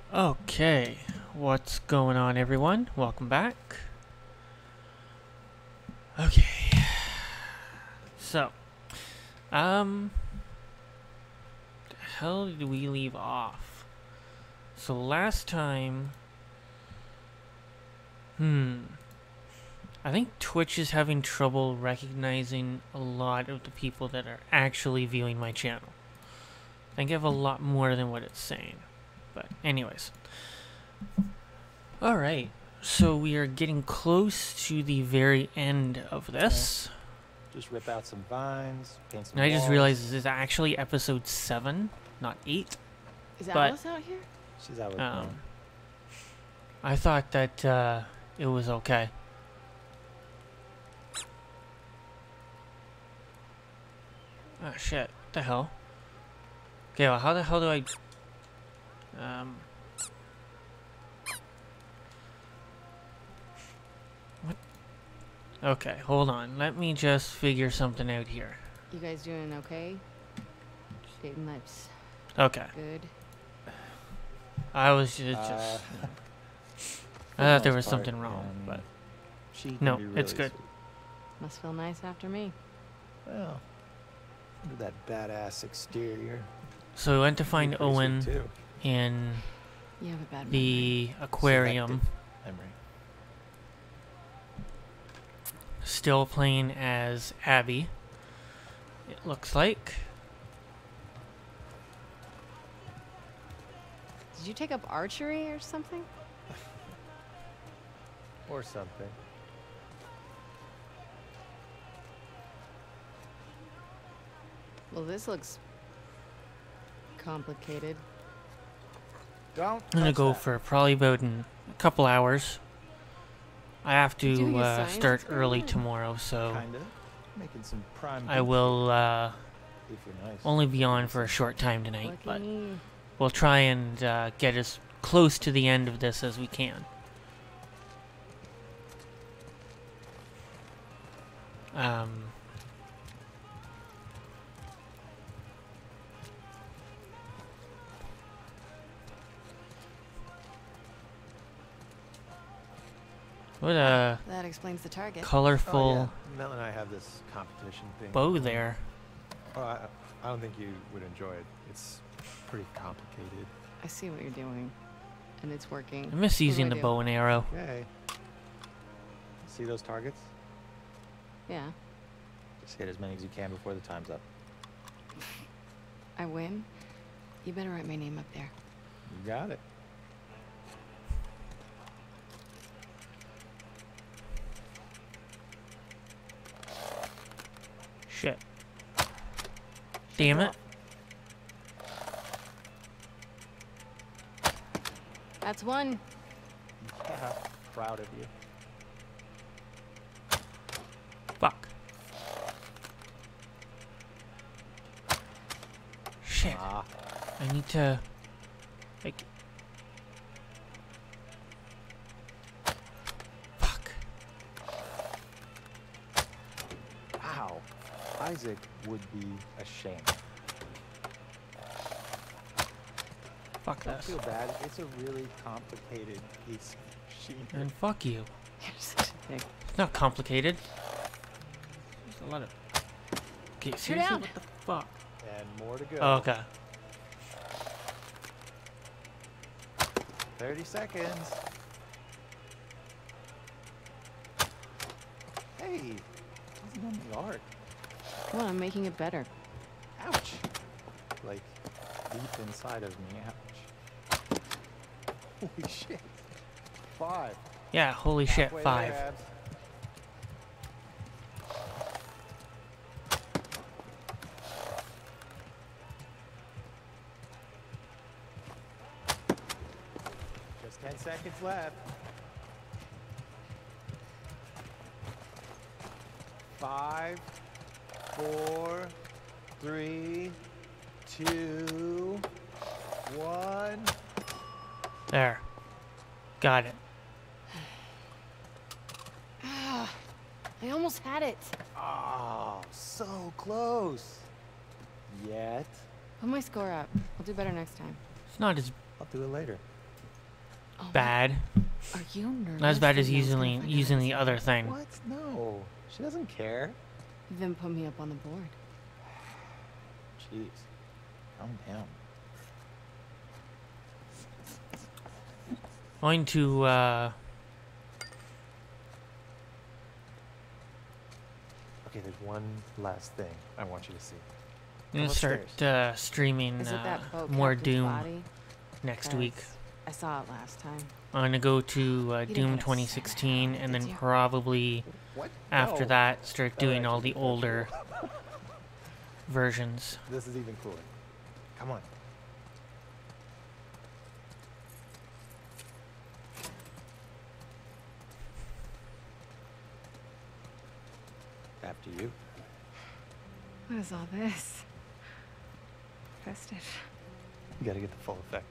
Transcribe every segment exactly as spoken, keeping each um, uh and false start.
Okay, what's going on, everyone? Welcome back. Okay, so, um, the hell did we leave off? So last time, hmm, I think Twitch is having trouble recognizing a lot of the people that are actually viewing my channel. I think I have a lot more than what it's saying. But anyways. Alright. So we are getting close to the very end of this. Okay. Just rip out some vines, paint some And I just walls. realized this is actually episode seven, not eight. Is but, Alice out here? She's out with um, me. I thought that uh, it was okay. Oh shit. What the hell? Okay, well, how the hell do I... Um... What? Okay, hold on. Let me just figure something out here. You guys doing okay? Dating life's Okay. good. I was just... Uh, just for I the thought there most was part, something wrong, um, but... she can No, be really it's good. sweet. Must feel nice after me. Well, look at that badass exterior. So we went to find You're pretty sweet, Owen too. in You have a bad memory. the aquarium, Selective memory. still playing as Abby, it looks like. Did you take up archery or something? Or something. Well, this looks complicated. Don't I'm gonna touch go that. for probably about in a couple hours. I have You doing to a uh, science start experiment? early tomorrow, so Kinda. Making some prime I beef will uh, if you're nice. only be on for a short time tonight, Lucky but me. we'll try and uh, get as close to the end of this as we can. Um, what a That explains the target. colorful Oh, yeah. Mel and I have this competition thing. bow there. Oh, I, I don't think you would enjoy it. It's pretty complicated. I see what you're doing, and it's working. I miss What do using I the do? bow and arrow. Okay. See those targets? Yeah, Just hit as many as you can before the time's up. I win. You better write my name up there. You got it. Shit. Damn it. That's one. Yeah, proud of you. Fuck. Shit. Ah, I need to... Like... Fuck. ow. Isaac would be ashamed. Fuck Don't this. feel bad. It's a really complicated piece of machinery. And fuck you. You're such a dick. It's not complicated. There's a lot of... Okay, seriously? down. What the fuck? And more to go. Oh, okay. thirty seconds. Hey, doesn't know the art. Come on, I'm making it better. Ouch. Like, deep inside of me, ouch. Holy shit. Five. Yeah, holy shit, Halfway five. there, Abs. Just ten seconds left. Five, four, three, two, one. There. Got it. Ah, I almost had it. Oh, so close. Yet. Put my score up. I'll do better next time. It's not as... I'll do it later. Oh, bad. Are you nervous? Not as bad that as Mel's gonna using find using out the it's- other thing. What? No. She doesn't care. Then put me up on the board. Jeez. Calm down. Going to uh Okay, there's one last thing I want you to see. I'm gonna Come start upstairs. uh, streaming Is it uh, that boat more captain's Doom body? next 'Cause week. I saw it last time. I'm gonna go to uh, You didn't Doom get upset twenty sixteen, at it, and did then you? probably What? after No. that start That would doing all actually the be kinda older cool. versions. This is even cooler. Come on. After you. What is all this? Festive. You gotta get the full effect.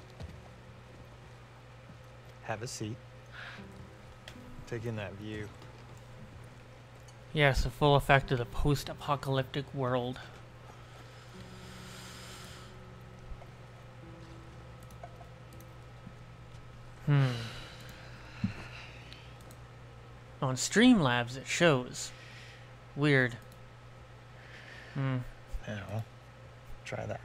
Have a seat. Take in that view. Yes, the full effect of the post-apocalyptic world. Hmm. On Streamlabs it shows. Weird. Hmm. Now, try that.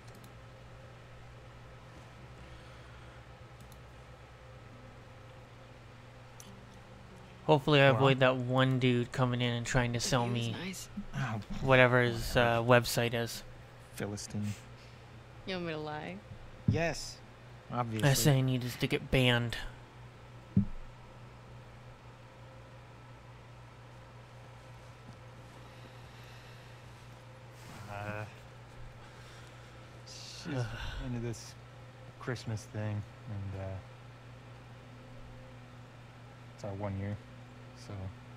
Hopefully I Well. avoid that one dude coming in and trying to The sell view's me nice. Oh, whatever his uh, website is. Philistine. You want me to lie? Yes, obviously. I say I need is to get banned. Uh, she's into this Christmas thing, and uh, it's our one year, so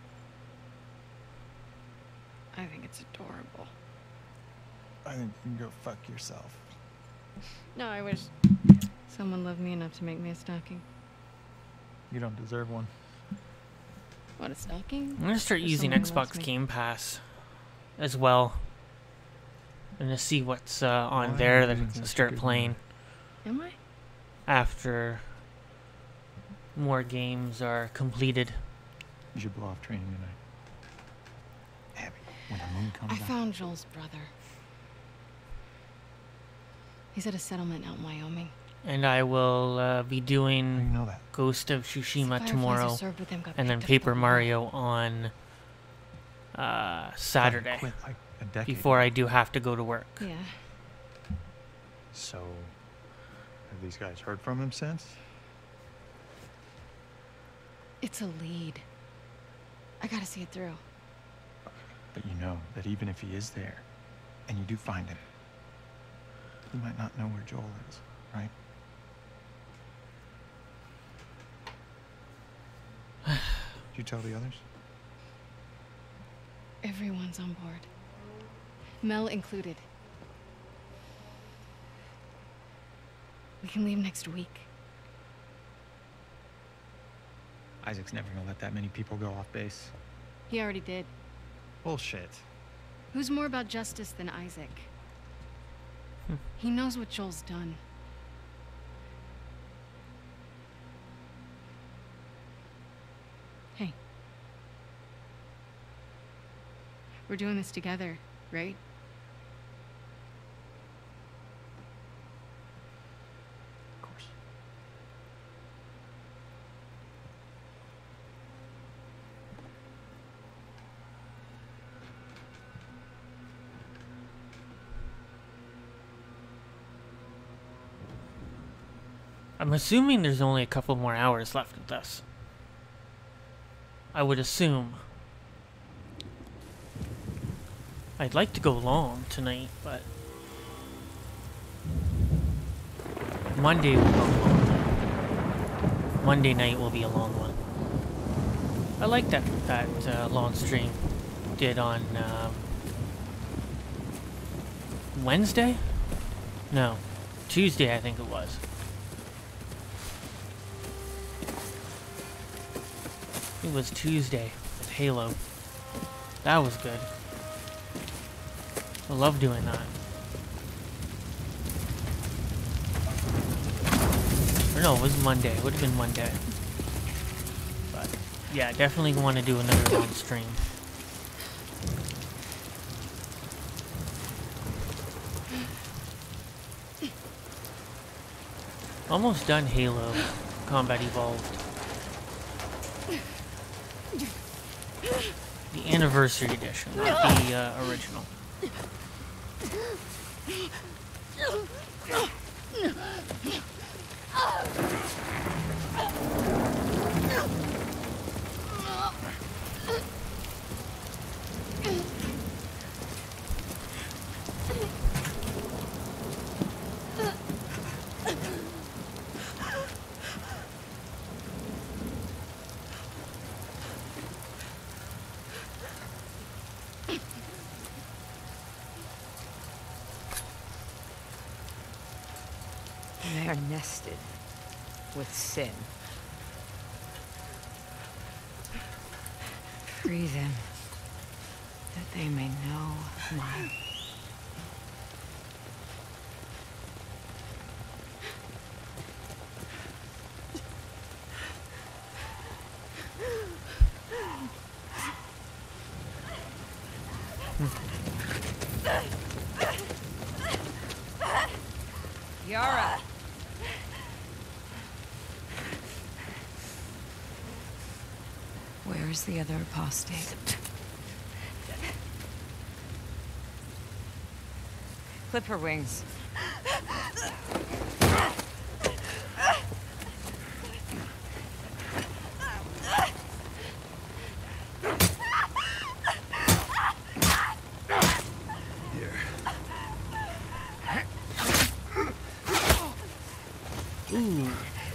I think it's adorable. I think you can go fuck yourself. No, I wish someone loved me enough to make me a stocking. You don't deserve one. What, a stocking? I'm gonna start For using someone who loves Xbox me. Game Pass as well. And to see what's uh, on Why are there you that I doing can such a start good playing Am I? after more games are completed. You should blow off training tonight. Abby, when the moon comes I out. found Joel's brother. He's at a settlement out in Wyoming. And I will uh, be How do you doing know that? Ghost of The Tsushima fireflies who tomorrow, served with him got and then picked up Paper at the Mario on uh, Saturday, Quit like a decade before I ago. do have to go to work. war. Yeah. So, have these guys heard from him since? It's a lead. I gotta see it through. But you know that even if he is there, and you do find him, he might not know where Joel is, right? Did you tell the others? Everyone's on board. Mel included. We can leave next week. Isaac's never gonna let that many people go off base. He already did. Bullshit. Who's more about justice than Isaac? Hmm. He knows what Joel's done. Hey. We're doing this together, right? Of course. I'm assuming there's only a couple more hours left of this. I would assume. I'd like to go long tonight, but Monday will go long. Monday night will be a long one. I like that that uh, long stream did on um, Wednesday? No, Tuesday I think it was. It was Tuesday with Halo. That was good. I love doing that. Or no, it was Monday. It would have been Monday. But yeah, definitely want to do another long stream. Almost done Halo Combat Evolved. The Anniversary Edition, not the uh, original. They are nested with sin. Free them, that they may know mine. Yara. Where is the other apostate? Clip her wings. Ooh.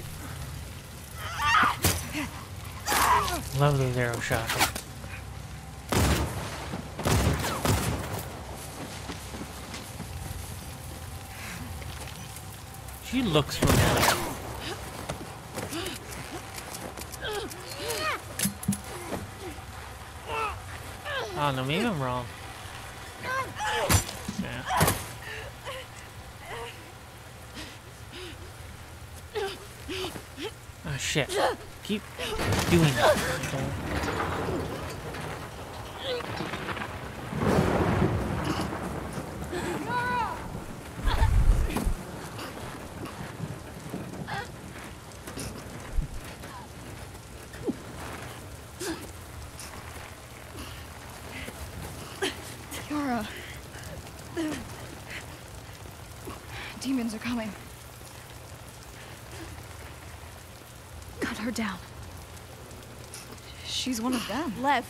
Love those arrow shots. She looks familiar. Oh no, maybe I'm wrong. Yeah. Oh shit. Keep doing that. Yara. Demons are coming. Cut her down. She's one of them. Lev.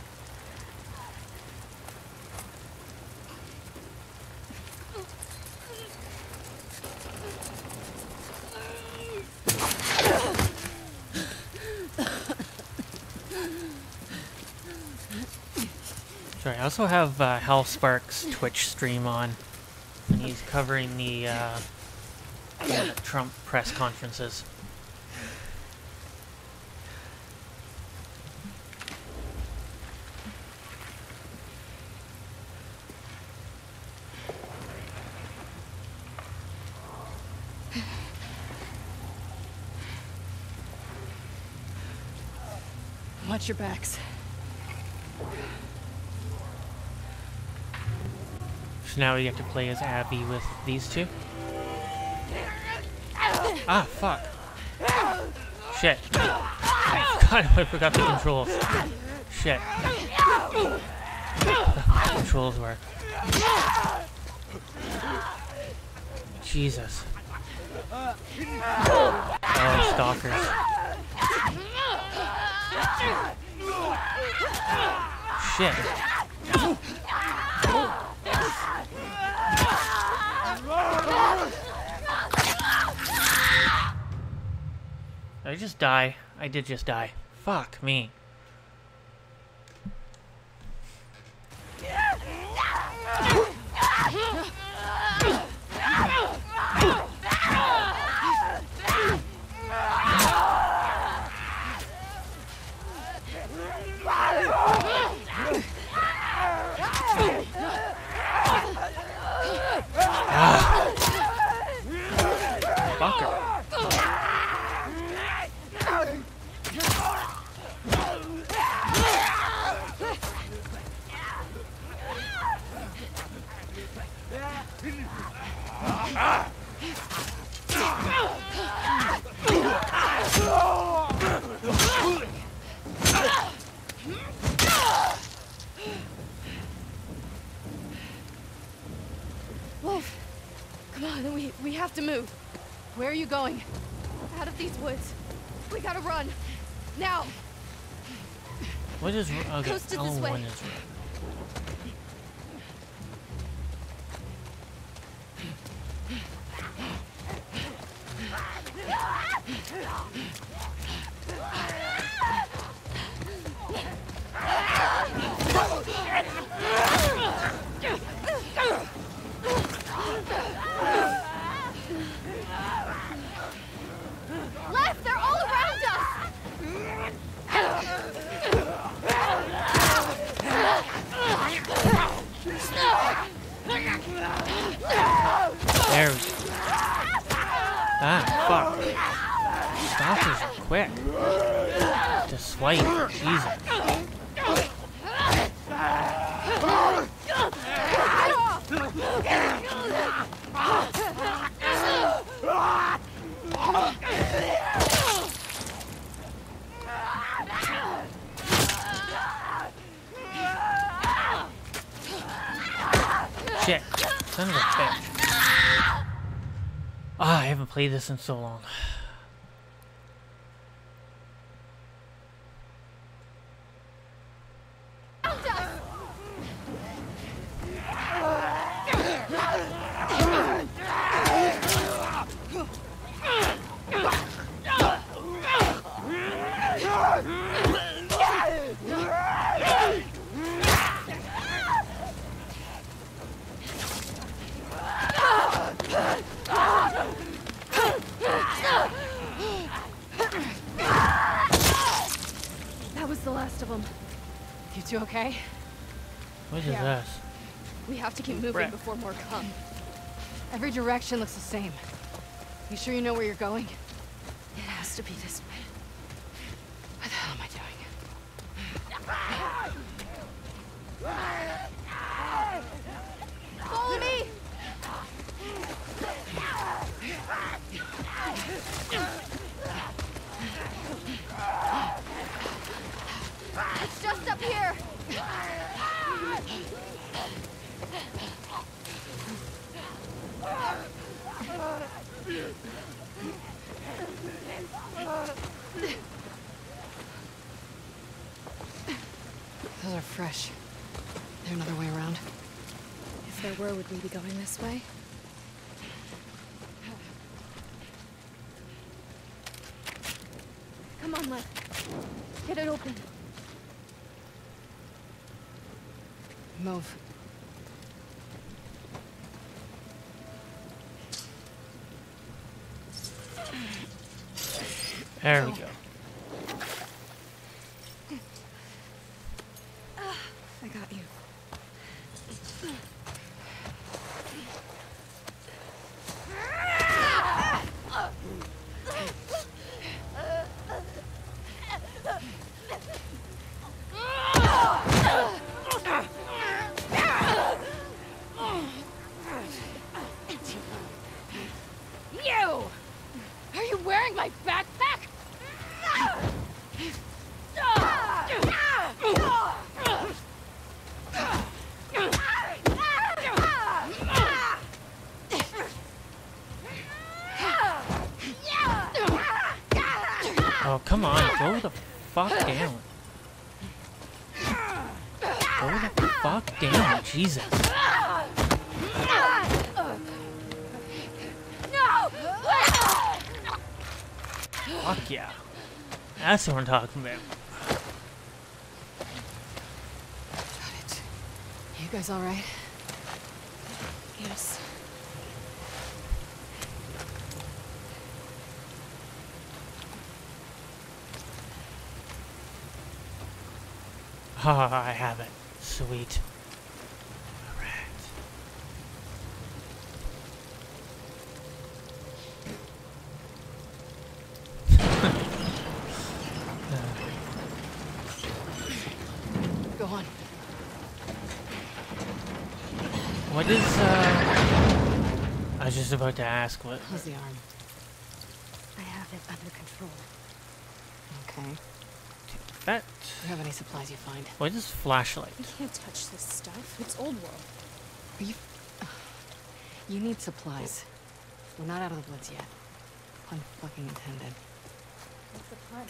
Sorry, I also have uh, Hal Sparks' Twitch stream on, and he's covering the uh, yeah, the Trump press conferences. Watch your backs. So now we get to play as Abby with these two. Ah, fuck. Shit. God, I forgot the controls. Shit. The controls work. Jesus. Oh, stalkers. Shit. Did I just die? I did just die. Fuck me. Ah. Fucker. Wolf, come on, we, we have to move. Where are you going? Out of these woods. We gotta run. Now. What is okay? Coast it Oh, this way. one is red. Left, they're all around us. There we go. Ah, fuck. Stalkers are quick. To swipe. Jesus. Shit. Son of a bitch. Ah, I haven't played this in so long. That was the last of them. You two okay? What is Yeah. this? We have to keep moving Brett. before more come. Every direction looks the same. You sure you know where you're going? It has to be this way. What the hell am I doing? Follow me! It's just up here. Those are fresh. There another way around? If there were, would we be going this way? Come on, Lev. Get it open. Move. There we go. I got you. You! Are you wearing my backpack? Oh, come on. Go the fuck down. Go the fuck down. Jesus. Fuck yeah. That's what I'm talking about. Got it. You guys all right? Yes. Oh, I have it. Sweet. Alright. Go on. What is, uh... I was just about to ask what... How's the arm? I have it under control. Okay. That... Do you have any supplies you find? What is flashlight? You can't touch this stuff. It's old world. Are you... You need supplies. We're not out of the woods yet. Pun fucking intended. What's the plan?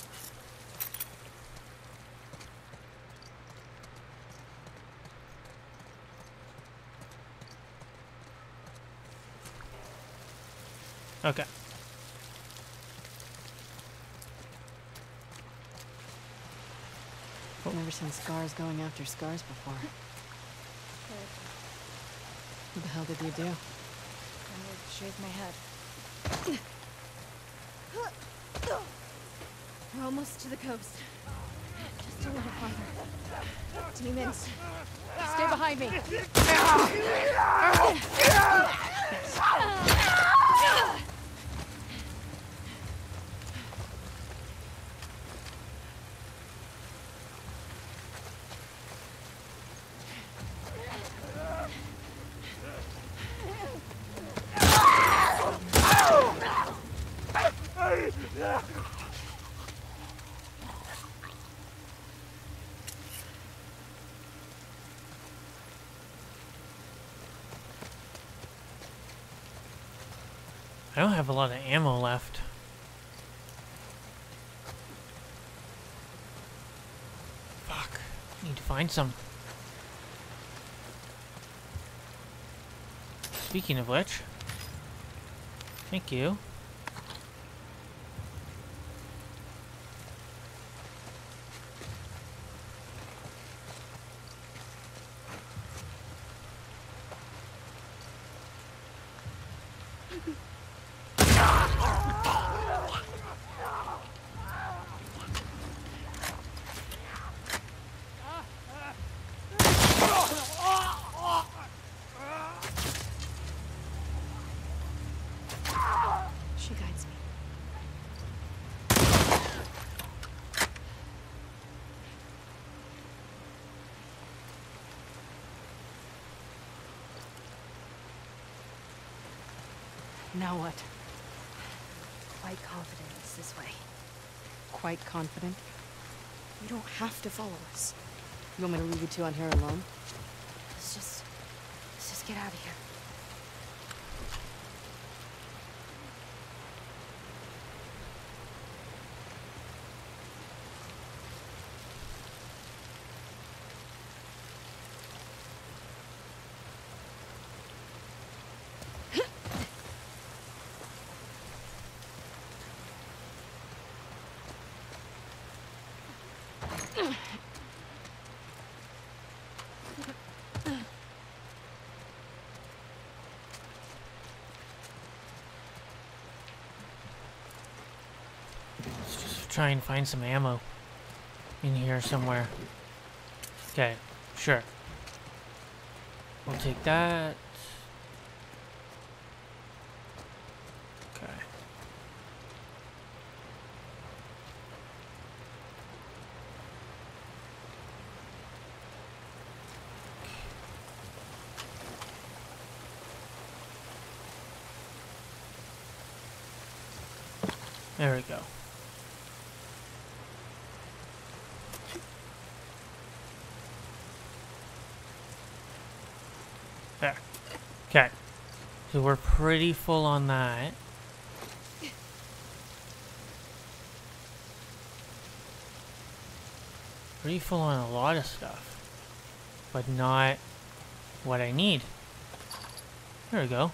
Okay. I've never seen scars going after scars before. What the hell did you do? I'm gonna shave my head. We're almost to the coast. Just a little farther. Demons. Stay behind me! I don't have a lot of ammo left. Fuck. Need to find some. Speaking of which, thank you. She guides me. Now what? Quite confident it's this way. Quite confident? You don't have to follow us. You want me to leave you two on here alone? Let's just... Let's just get out of here. Let's just try and find some ammo in here somewhere. Okay, sure. We'll take that. Okay. There we go. There. Okay. So we're pretty full on that. Pretty full on a lot of stuff. But not what I need. There we go.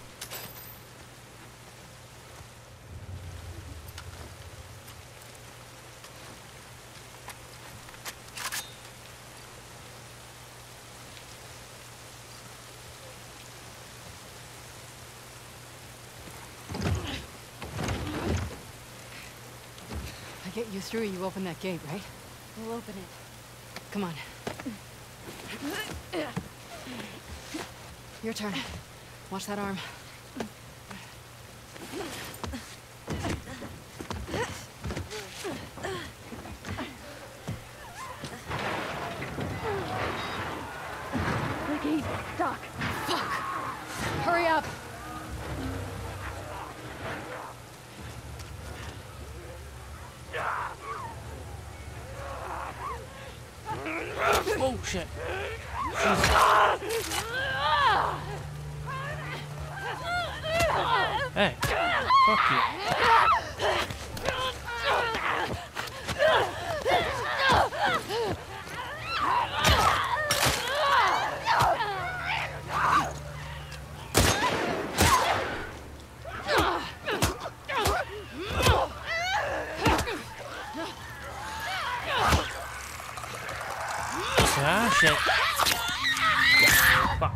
I get you through, you open that gate, right? We'll open it. Come on. Your turn. Watch that arm. The gate's stuck. Fuck! Hurry up! Oh shit. Hey, fuck you. Ah, shit. Fuck.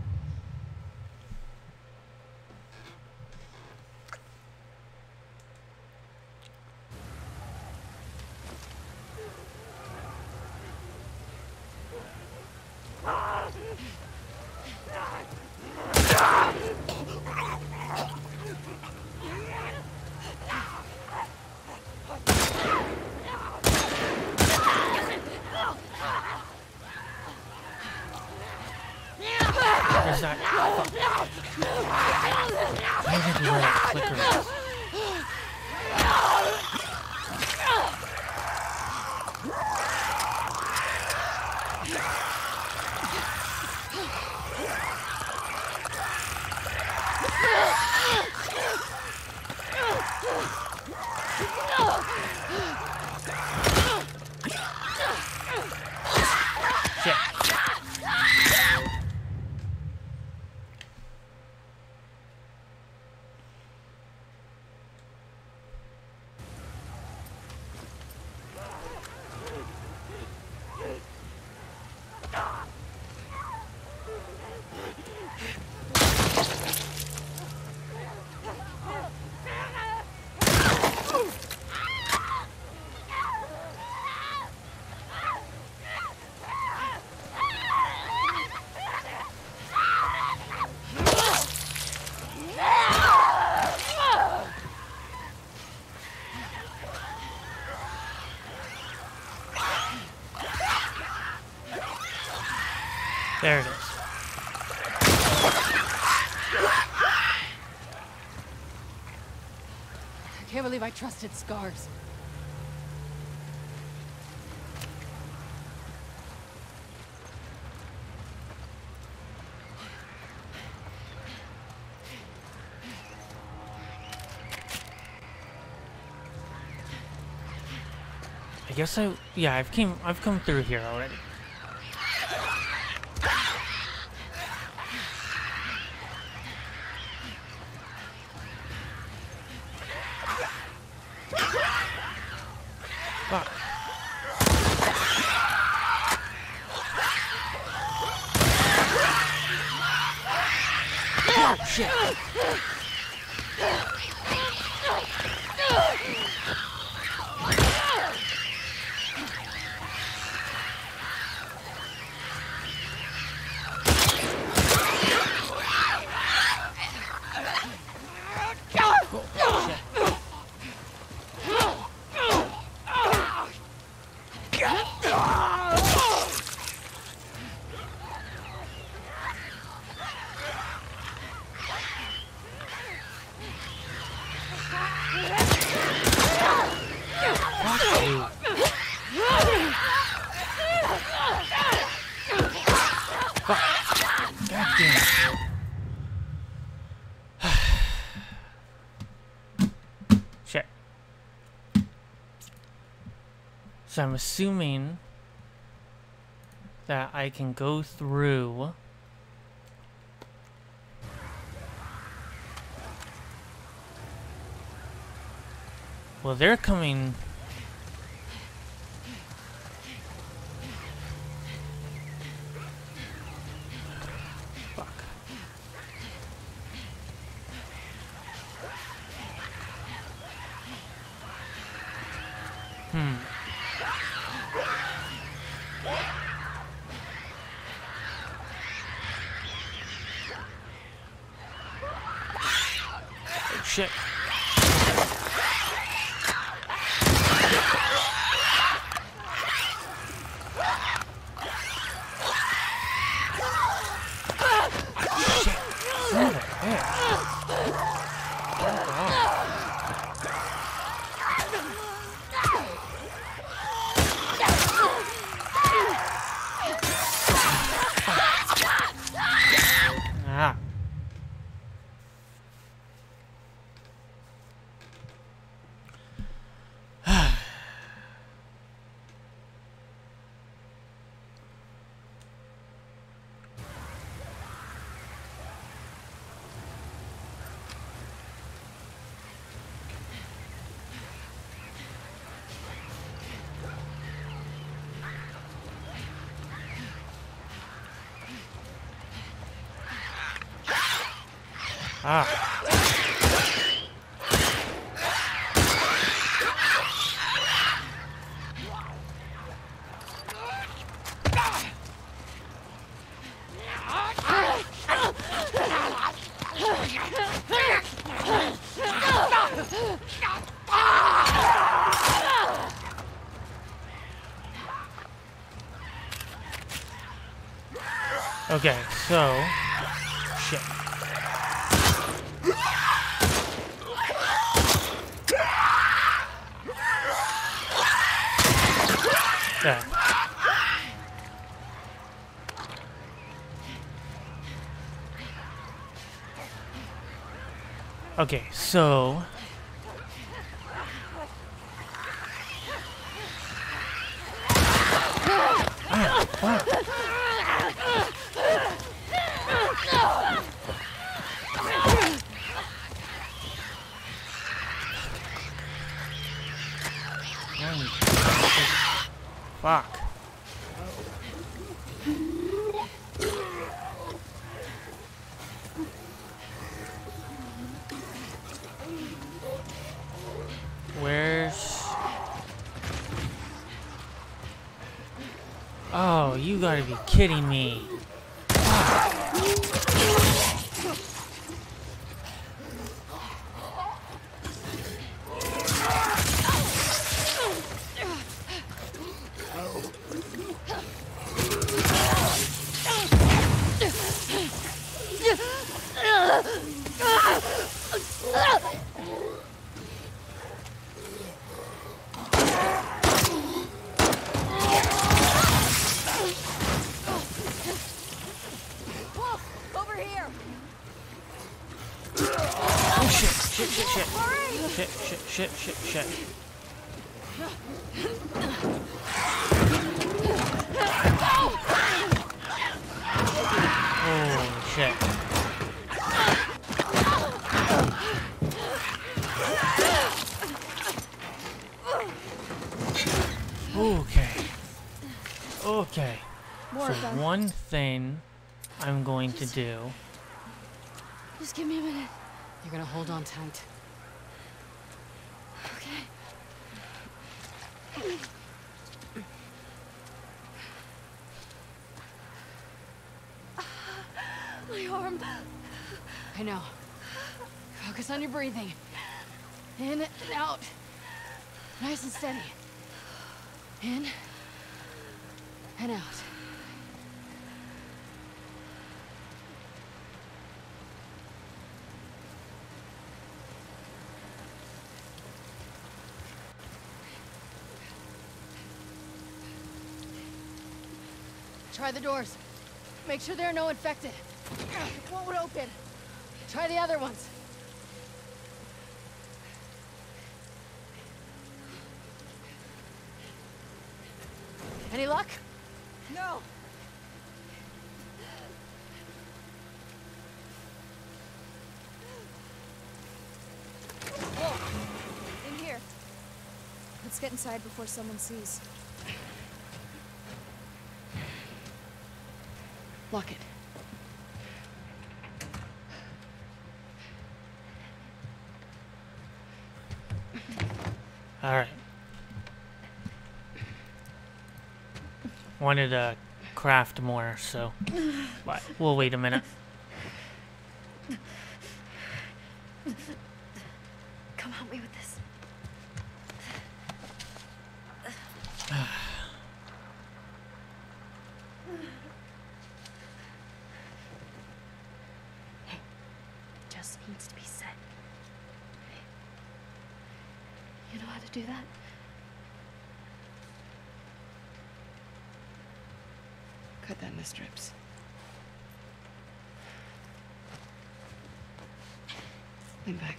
Where's that? Fuck. I don't think where that clicker is. Shit. There it is. I can't believe I trusted Scars. I guess I yeah, I've came I've come through here already. Fuck. Oh shit. Shit. So I'm assuming that I can go through. Well, they're coming. Fuck. Hmm. Oh, shit. Shit. Ah. Ah. Okay, so shit. There. Okay, so ah, fuck. Fuck. Where's... Oh, you gotta be kidding me. Over here. Oh shit, shit, shit, shit. Shit, shit, shit, shit, shit. Holy shit. Okay. Okay. More So of them. one thing I'm going to do. Just give me a minute. You're gonna hold on tight. Okay. My arm. I know. Focus on your breathing. In and out. Nice and steady. In and out. Try the doors. Make sure there are no infected. One would open. Try the other ones. Any luck? No. Whoa. In here. Let's get inside before someone sees. Lock it. All right. Wanted to craft more, so but we'll wait a minute. Come help me with this. Just needs to be said. You know how to do that? Cut that into strips. Lean back.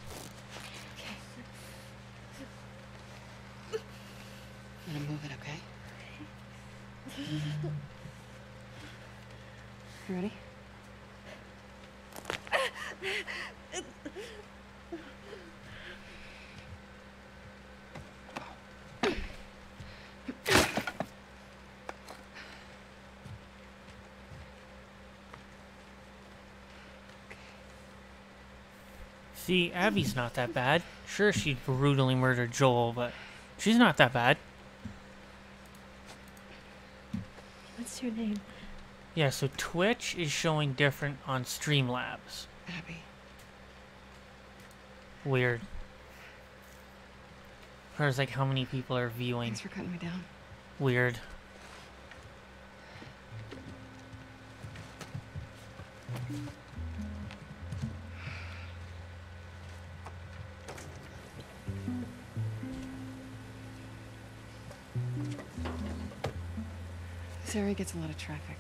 I'm gonna move it, okay? You ready? See, Abby's not that bad. Sure, she brutally murdered Joel, but she's not that bad. What's your name? Yeah, so Twitch is showing different on Streamlabs. Abby. Weird. As far as like how many people are viewing. Thanks for cutting me down. Weird. This area gets a lot of traffic.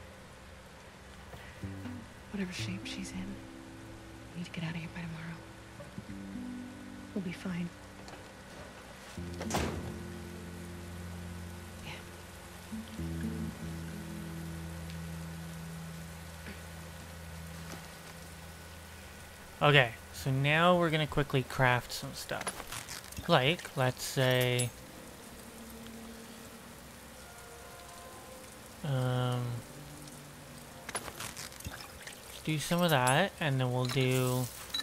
Whatever shape she's in, we need to get out of here by tomorrow. We'll be fine. Yeah. Okay, so now we're gonna quickly craft some stuff. Like, let's say... Um... do some of that, and then we'll do...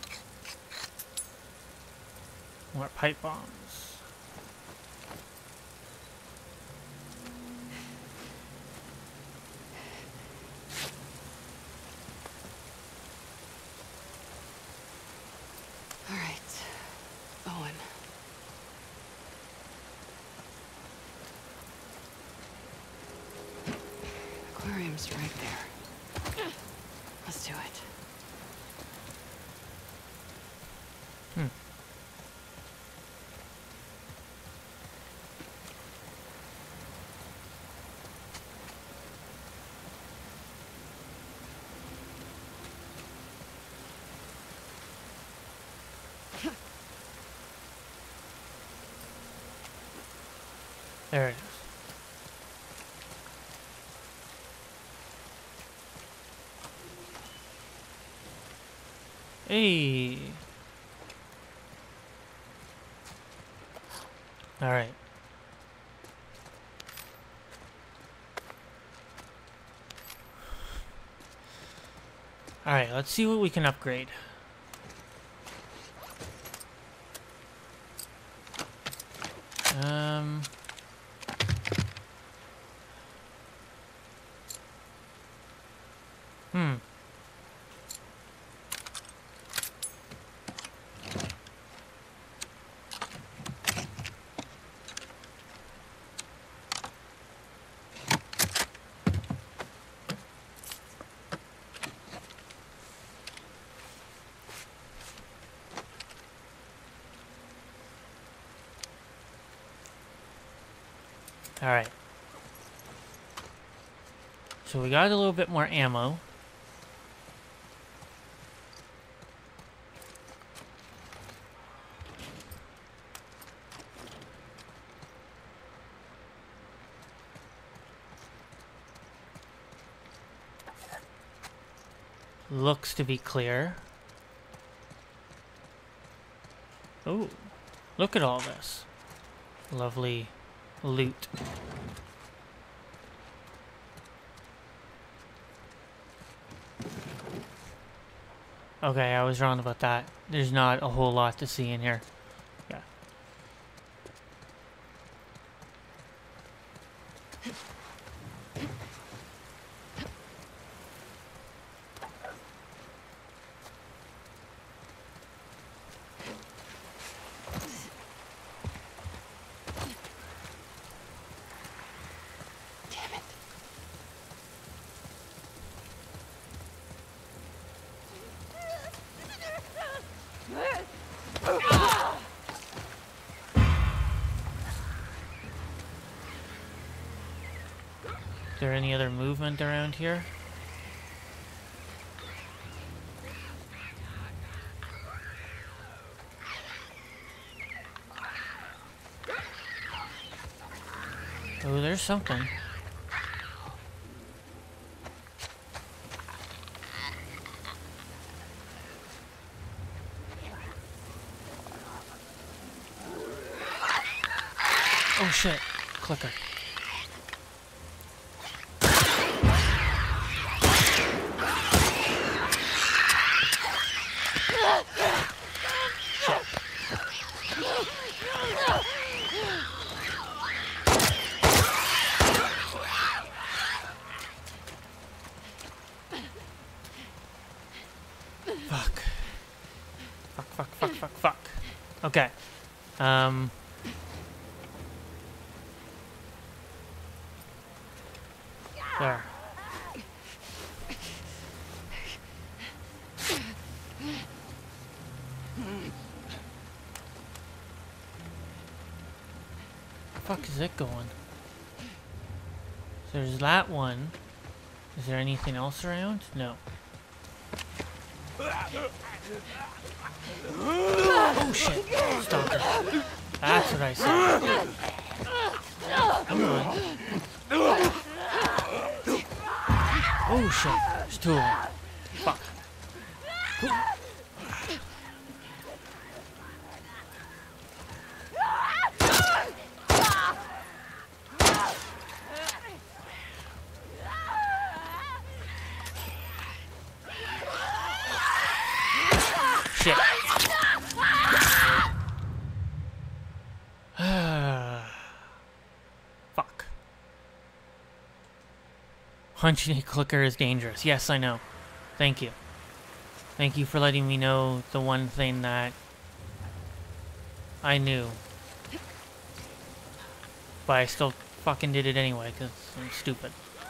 more pipe bombs. All right. Owen. Aquarium's right there. Let's do it. Hmm. There it is. Hey. All right. All right, let's see what we can upgrade. Um Hmm. All right. So we got a little bit more ammo. Looks to be clear. Oh, look at all this. Lovely loot. Okay, I was wrong about that. There's not a whole lot to see in here. Yeah. Damn it. Is there any other movement around here? there's something. Oh shit, clicker. Fuck. Fuck, fuck, fuck, fuck, fuck. Okay. Um... There. Fuck is it going? So there's that one. Is there anything else around? No. Oh shit! Stalker. That's what I said. Come on. Oh shit! There's two of them. Fuck. Shit. Fuck. Punching a clicker is dangerous. Yes, I know. Thank you. Thank you for letting me know the one thing that I knew. But I still fucking did it anyway, because I'm stupid.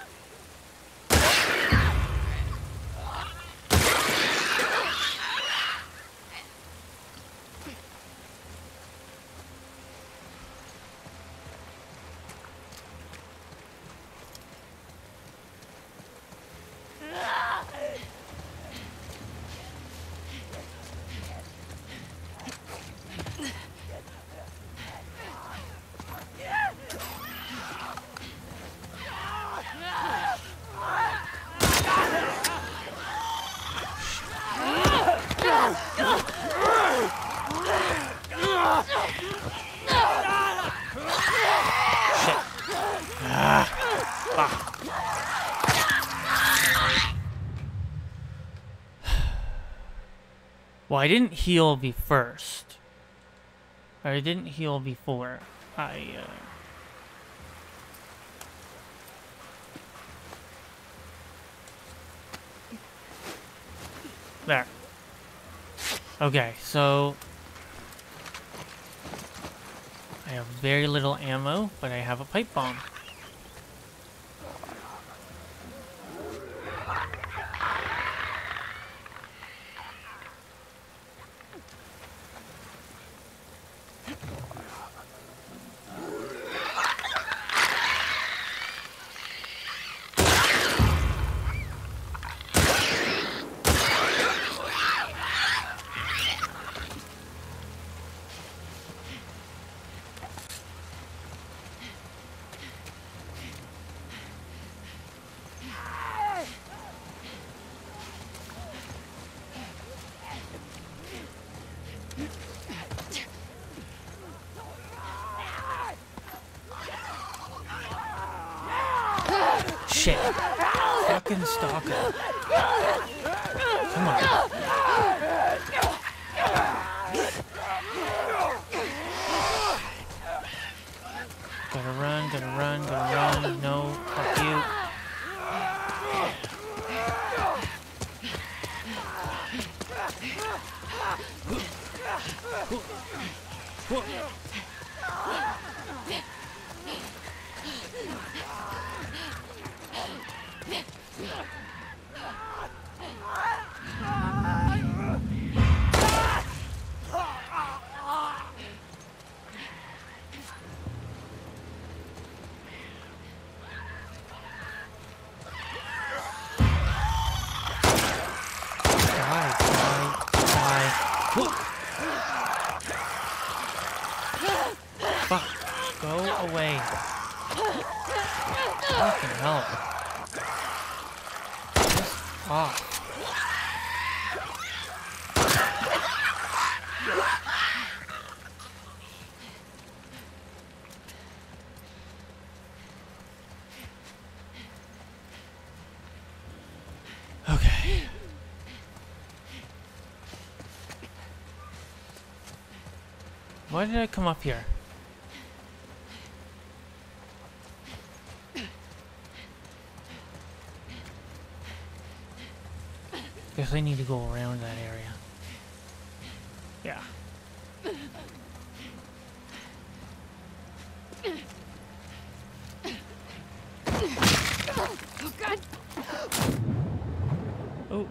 Well, I didn't heal be first. Or I didn't heal before I, uh... There. Okay, so... I have very little ammo, but I have a pipe bomb. Shit. Fucking stalker. Come on. Gotta run, gotta run, gotta run. No, fuck you. Fuck. Go away. Fucking hell. Piss off. Okay. Why did I come up here? Guess I need to go around that area. Yeah. Oh God! Oh.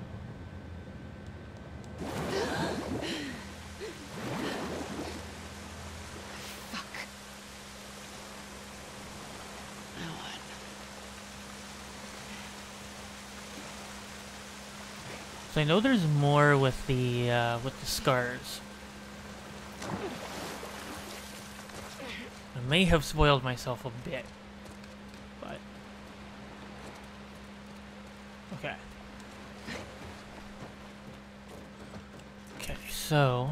So I know there's more with the uh, with the scars. I may have spoiled myself a bit, but okay. Okay, so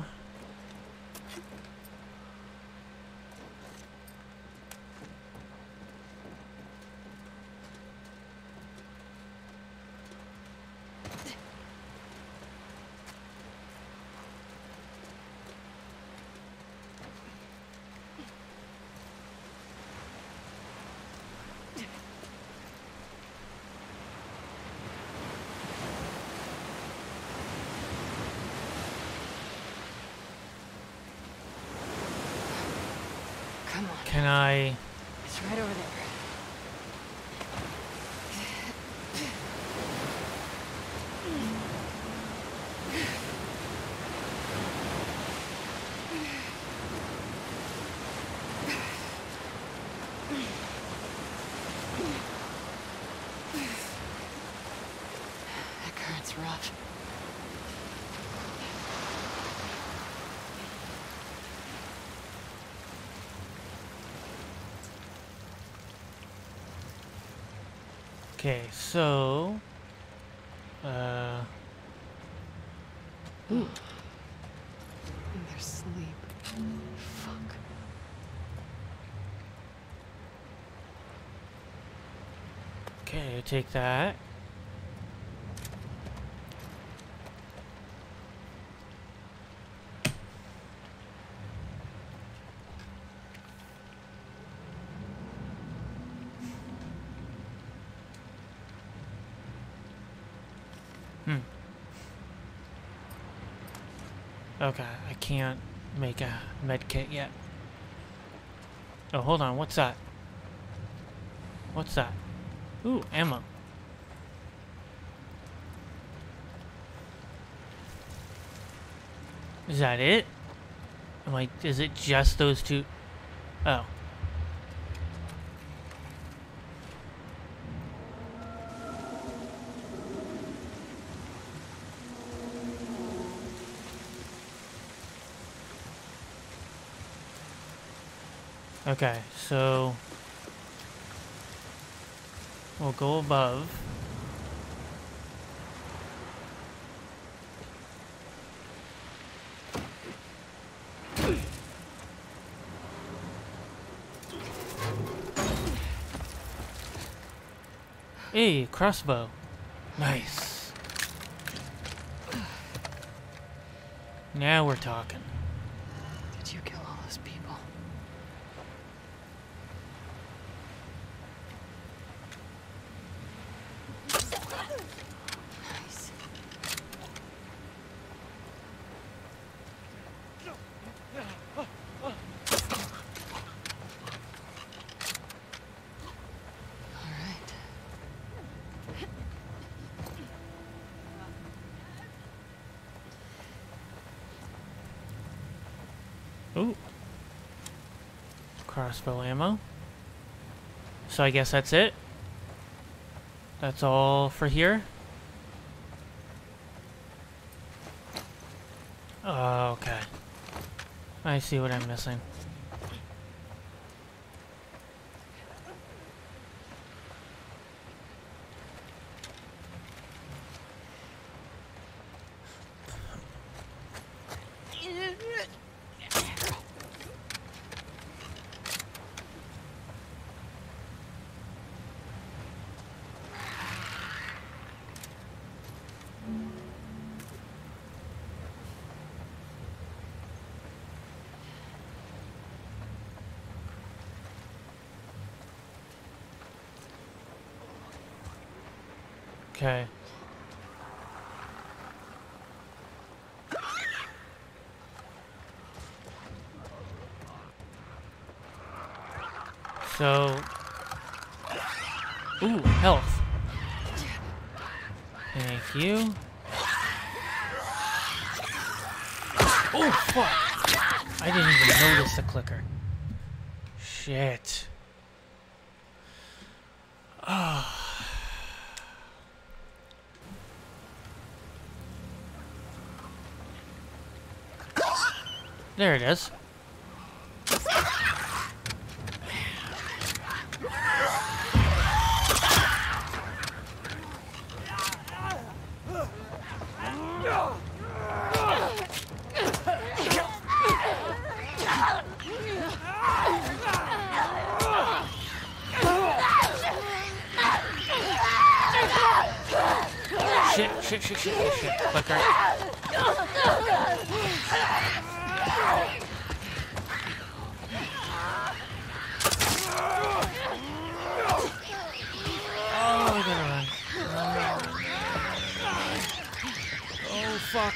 Come on. can I? It's right over there. That current's rough. Okay, so uh. Ooh. In their sleep. Fuck. Okay, take that. Hmm. Okay, I can't make a med kit yet. Oh, hold on, what's that? What's that? Ooh, ammo. Is that it? Am I, is it just those two? Oh. Okay, so we'll go above. Hey, crossbow. Nice. Now we're talking. Did you kill all those people? Nice. All right. Ooh. Crossbow ammo. So I guess that's it. That's all for here. Oh, okay. I see what I'm missing. Okay. So, ooh, health. Thank you. Oh, fuck! I didn't even notice the clicker. Shit. Ah. There it is. Shit, shit, shit, shit, shit, shit. Clicker. Oh, I gotta run. Run, run, run. Oh, fuck.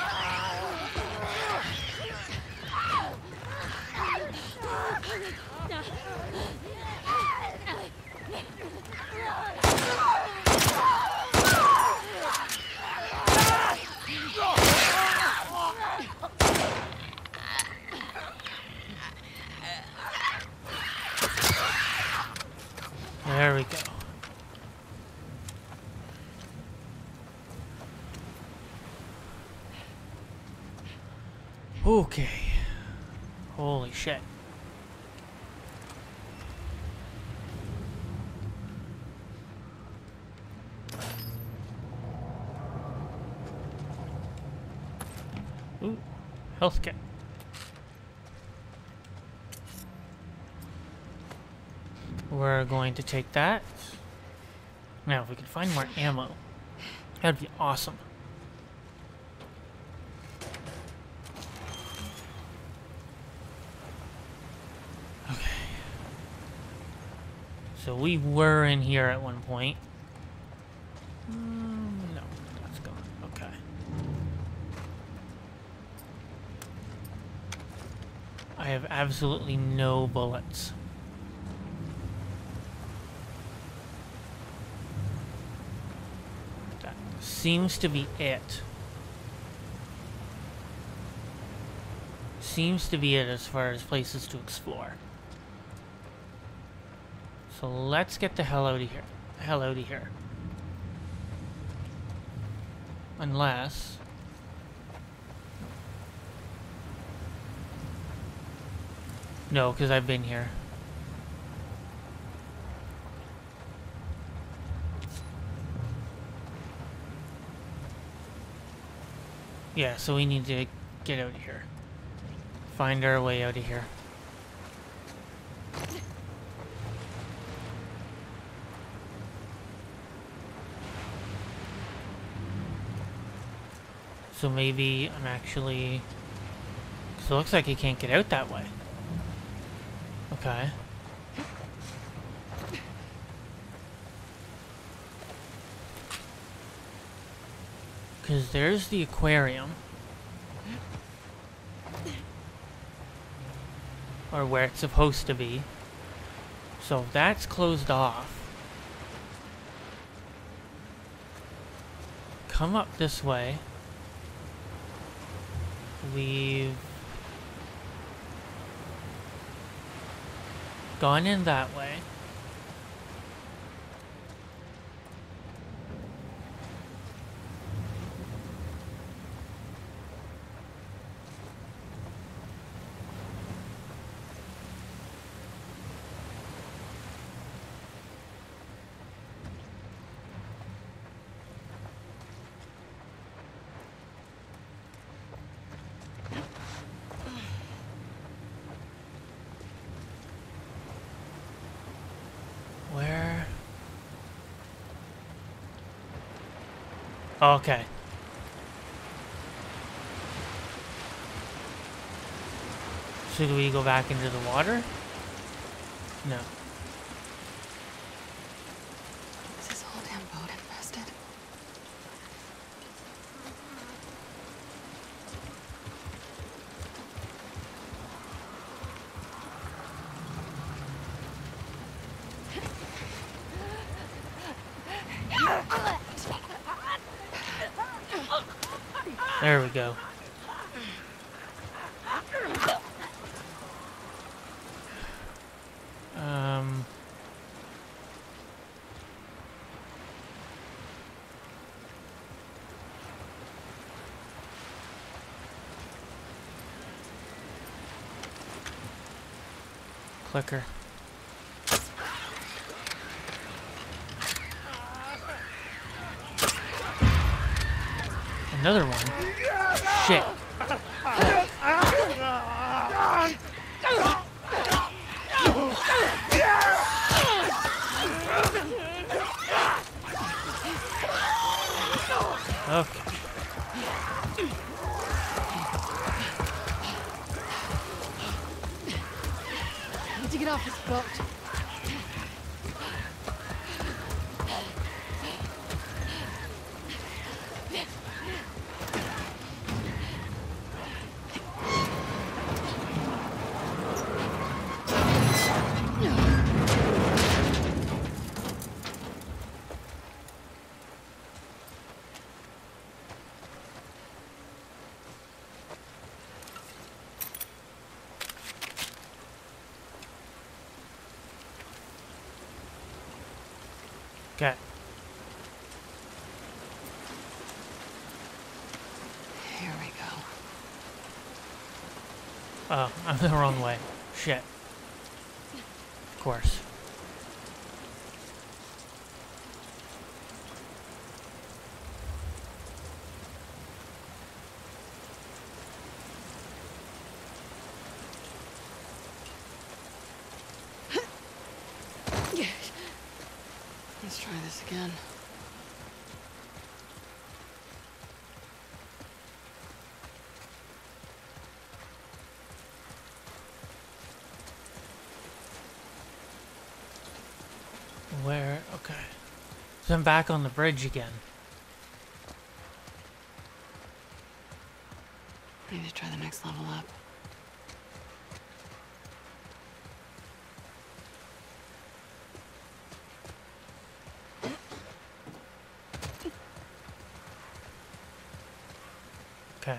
There we go. Okay. Holy shit. Ooh, health kit. We're going to take that. Now, if we can find more ammo, that'd be awesome. Okay. So we were in here at one point. Mm, no, that's gone. Okay. I have absolutely no bullets. That seems to be it. Seems to be it as far as places to explore. So let's get the hell out of here. Hell out of here. Unless... No, because I've been here. Yeah, so we need to get out of here. Find our way out of here. So maybe I'm actually... So it looks like you can't get out that way. Okay. Because there's the aquarium. Or where it's supposed to be. So if that's closed off. Come up this way. We've gone in that way. Where? Okay. So do we go back into the water? No. Is this whole damn boat infested? There we go. Um... Clicker. Another one. Shit. Okay. I need to get off this boat. Okay. Here we go. Oh, I'm the wrong way. Shit. Of course. Let's try this again. Where? Okay. So I'm back on the bridge again. Need to try the next level up. Okay.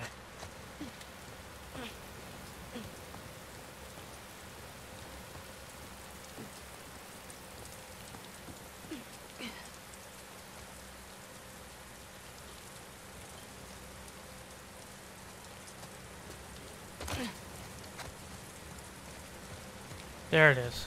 There it is.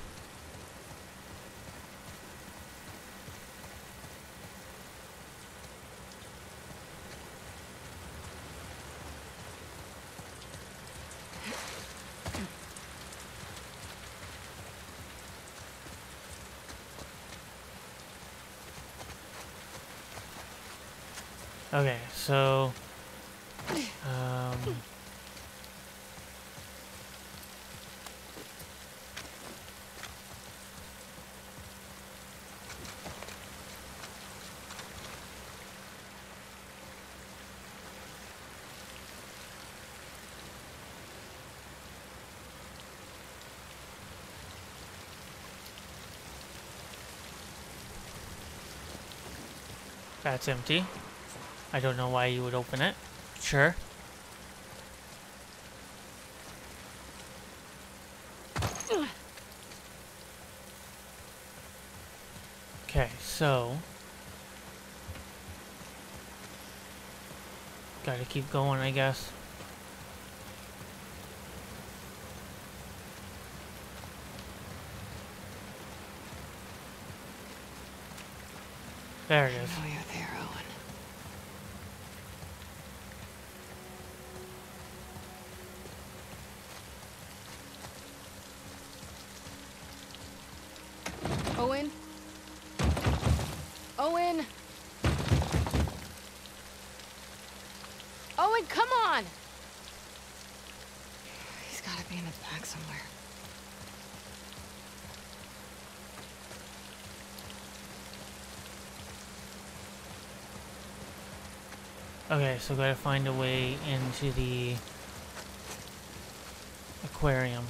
Okay, so um that's empty. I don't know why you would open it. Sure. Okay, so gotta keep going, I guess. There it is. I know you're there, Owen. Owen? Owen? Owen, come on! He's gotta be in his bag somewhere. Okay, so gotta find a way into the aquarium.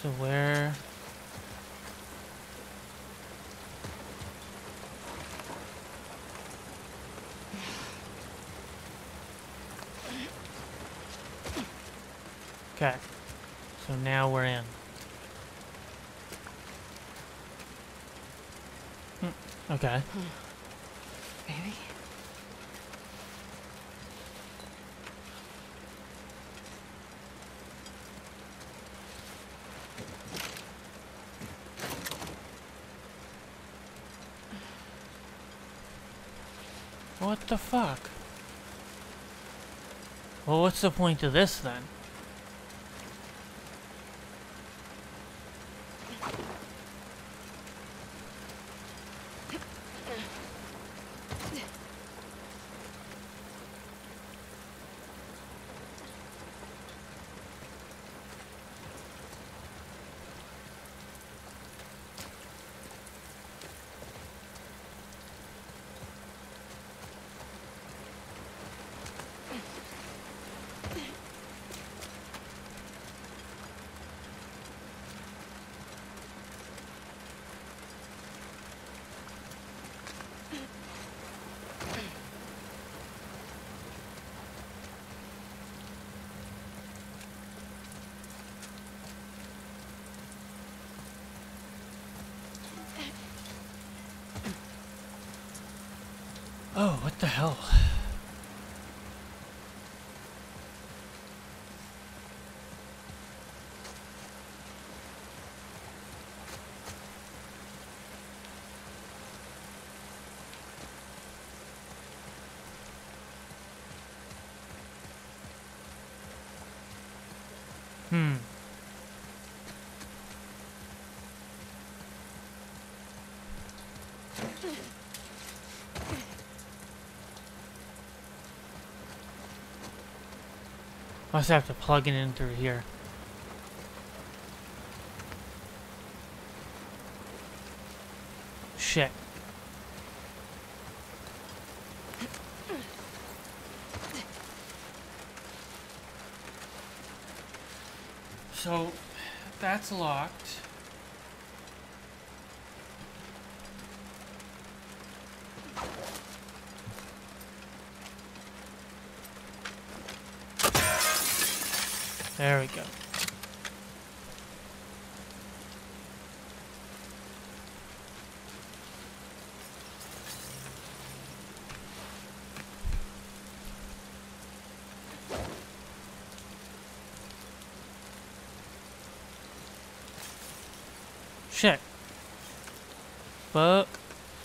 So where? Okay. So now we're in. Hmm, okay. Maybe. What the fuck? Well, what's the point of this then? Oh, what the hell? Hmm. Must have to plug it in through here. Shit. So, that's locked. There we go. Shit. Fuck.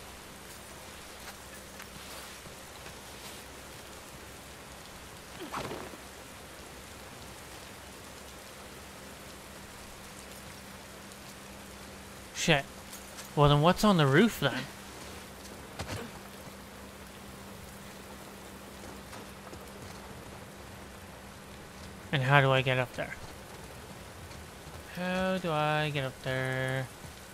Shit. Well then what's on the roof then? And how do I get up there? How do I get up there?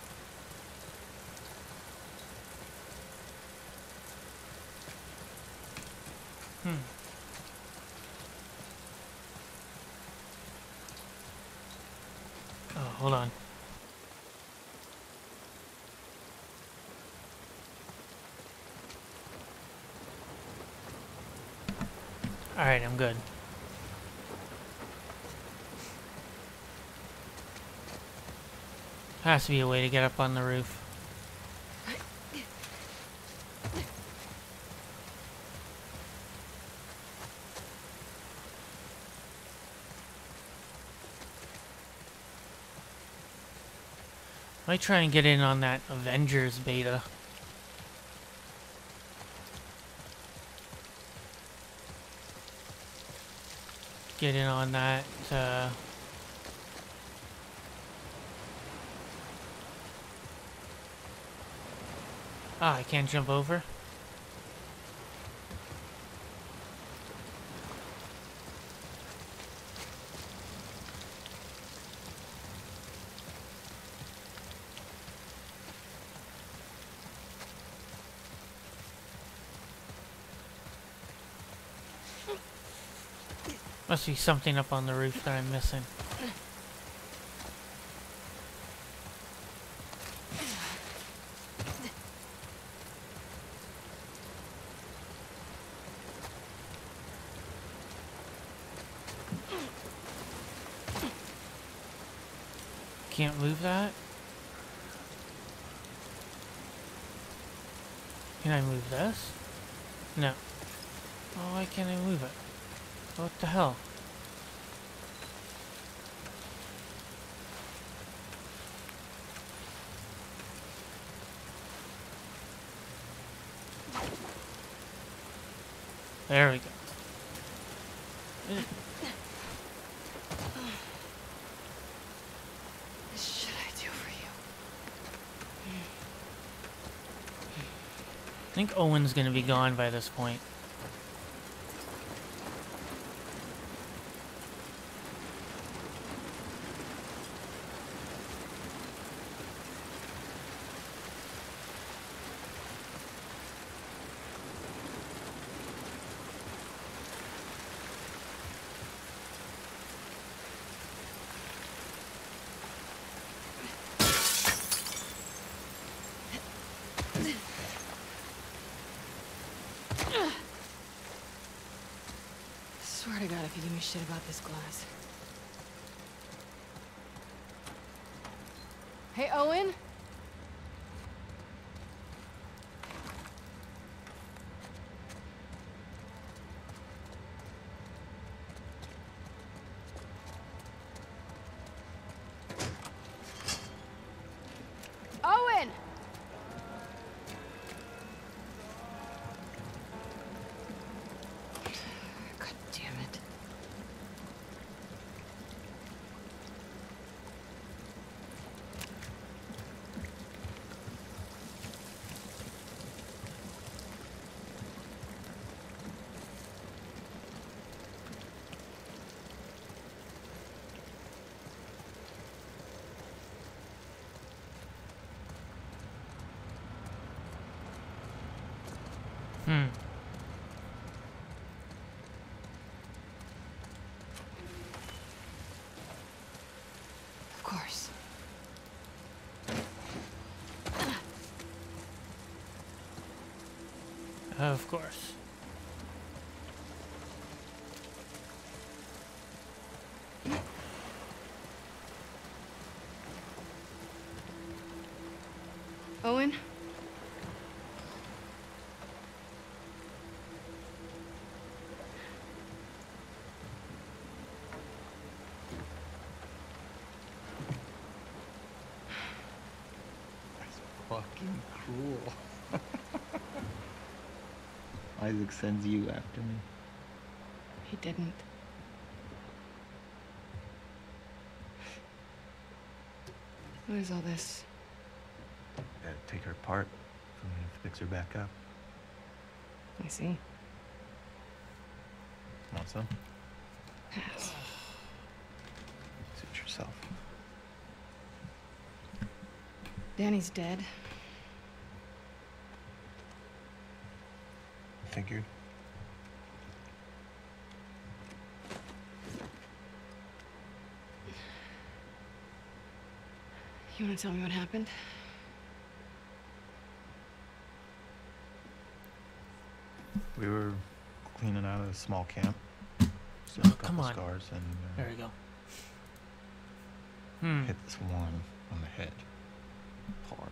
Hmm. Oh, hold on. Alright, I'm good. Has to be a way to get up on the roof. Might try and get in on that Avengers beta. Get in on that, uh... Ah, I can't jump over? Must be something up on the roof that I'm missing. can't move that? Can I move this? No. Oh, why can't I move it? What the hell? There we go. What should I do for you? I think Owen's gonna be gone by this point. Swear to God if you give me shit about this glass. Hey, Owen? Owen! God damn it. Hmm. Of course. Of course. Owen? That's fucking cruel. Isaac sends you after me. He didn't. What is all this? Gotta take her apart for me to fix her back up. I see. Want some? Pass. Suit yourself. Danny's dead. Figured. You want to tell me what happened? We were cleaning out a small camp. Still Oh, a couple come on. scars and uh, There we go. Hmm. hit this one on the head hard.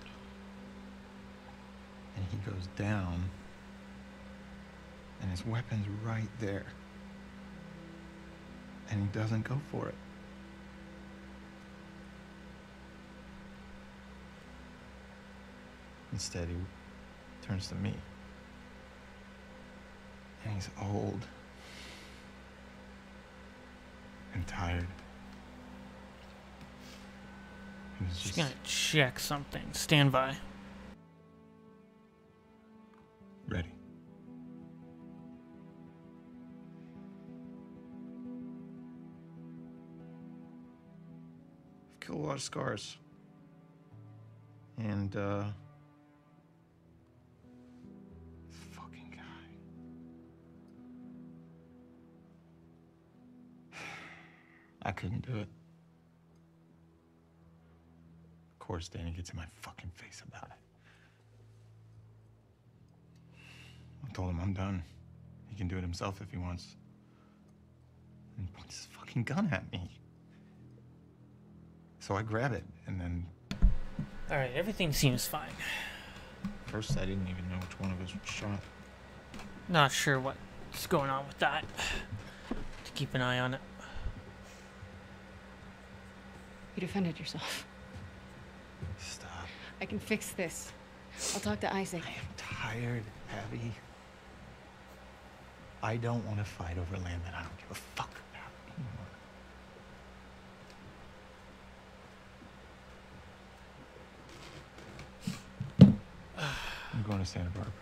And he goes down and his weapon's right there. And he doesn't go for it. Instead, he turns to me. And he's old. And tired. He was Just just gonna check something. Stand by. ready. I've killed a lot of scars. And, uh... this fucking guy. I couldn't do it. Of course, Danny gets in my fucking face about it. I told him I'm done. He can do it himself if he wants. And he points his fucking gun at me. So I grab it, and then Alright, everything seems fine. first I didn't even know which one of us was shot. Not sure what's going on with that. To keep an eye on it. You defended yourself. Stop. I can fix this. I'll talk to Isaac. I am tired, Abby. I don't want to fight over land that I don't give a fuck about anymore. I'm going to Santa Barbara.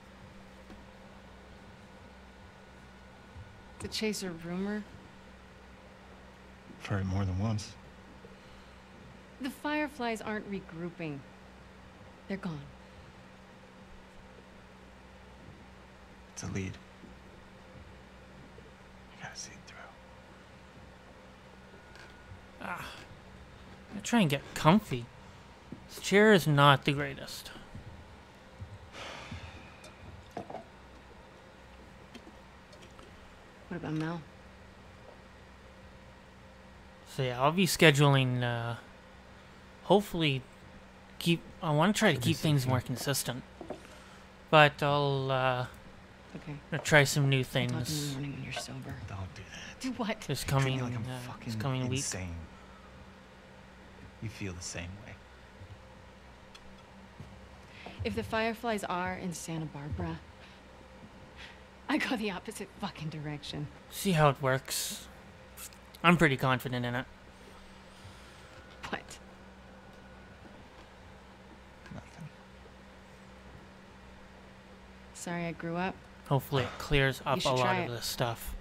To chase a rumor? I've heard it more than once. The Fireflies aren't regrouping. They're gone. It's a lead. You gotta see it through. Ah. I try and get comfy. This chair is not the greatest. What about Mel? So yeah, I'll be scheduling, uh, hopefully keep, I want to try to keep things more consistent. But I'll, uh, Okay. gonna try some new I'll talk in the things morning when you're sober. Don't do that. Do what? this Treat me coming, like I'm uh, fucking this coming week. insane. You feel the same way. If the Fireflies are in Santa Barbara, I go the opposite fucking direction. See how it works. I'm pretty confident in it. What? Nothing. Sorry I grew up. Hopefully it clears up a should lot try of it. this stuff.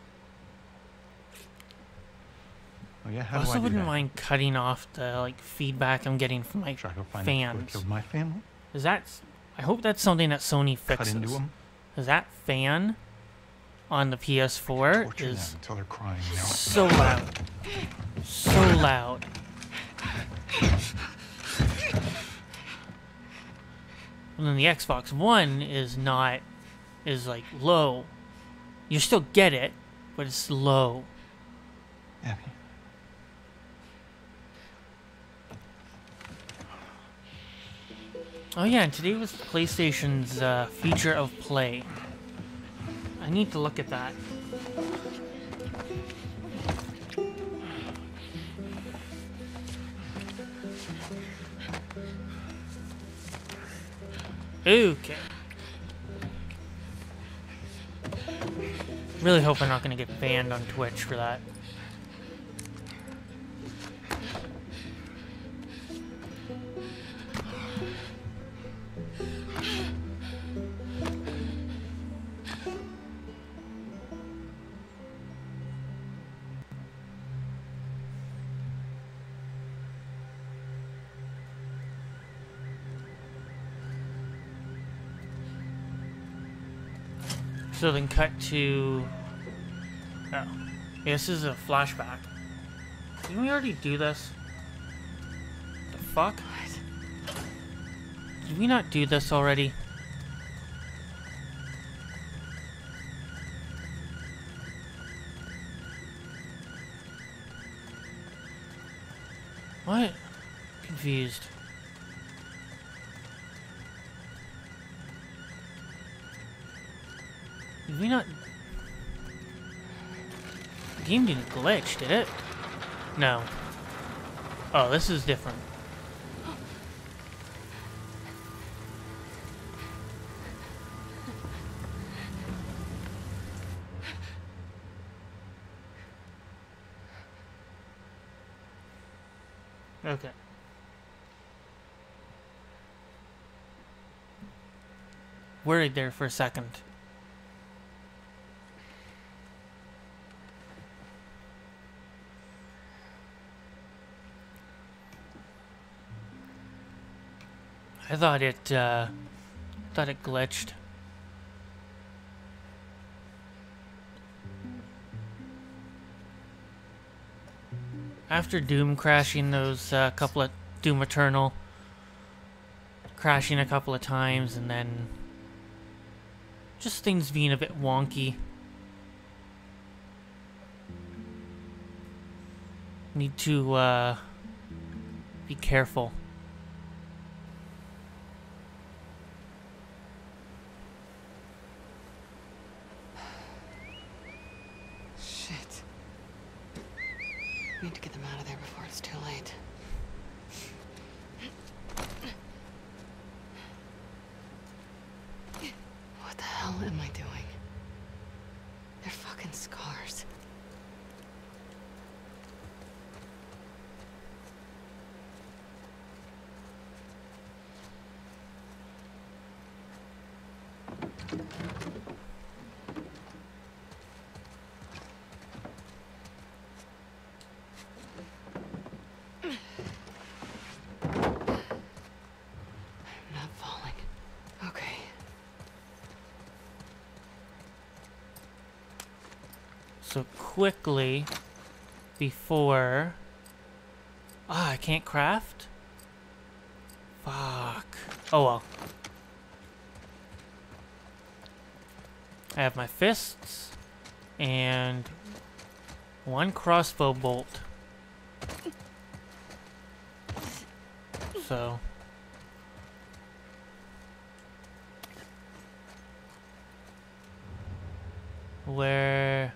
Oh yeah, I how do I also do wouldn't that? mind cutting off the like feedback I'm getting from my Should I go find out who fans. killed my family? Is that? I hope that's something that Sony Cut fixes. into them? Is that fan on the P S four Torture them is until they're crying. You know? so loud, so loud. And then the Xbox One is not, is like low. You still get it, but it's low. Abby. Oh yeah, and today was PlayStation's uh, feature of play. I need to look at that. Okay. Really hope I'm not gonna get banned on Twitch for that. So then cut to... Oh. Yeah, this is a flashback. Didn't we already do this? The fuck? Did we not do this already? What? Confused. Did we not... The game didn't glitch, did it? No. Oh, this is different. Okay. Worried there for a second. I thought it, uh, thought it glitched. After Doom crashing those uh, couple of Doom Eternal, crashing a couple of times, and then just things being a bit wonky. Need to uh, Be careful. Shit. Need to get them out of there before it's too late. What the hell am I doing? They're fucking scars. I'm not falling. Okay. So quickly, before... Ah, I can't craft? Fuck. Oh well. I have my fists, and one crossbow bolt. So... Where...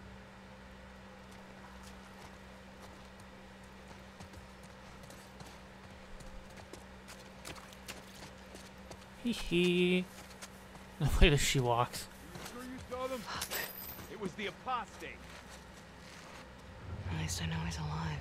Hee hee. The way that she walks. You sure you saw them? It was the apostate. At least I know he's alive.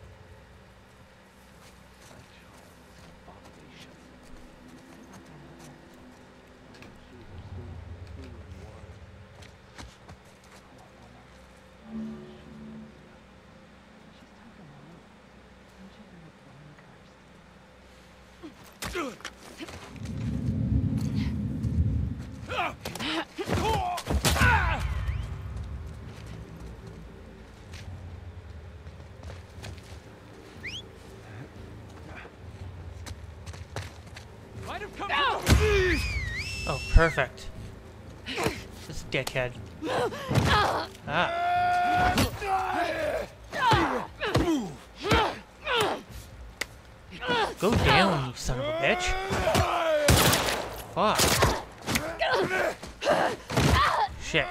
Might have come. Oh, perfect. This dickhead. Ah. Go down, you son of a bitch. Fuck. Shit.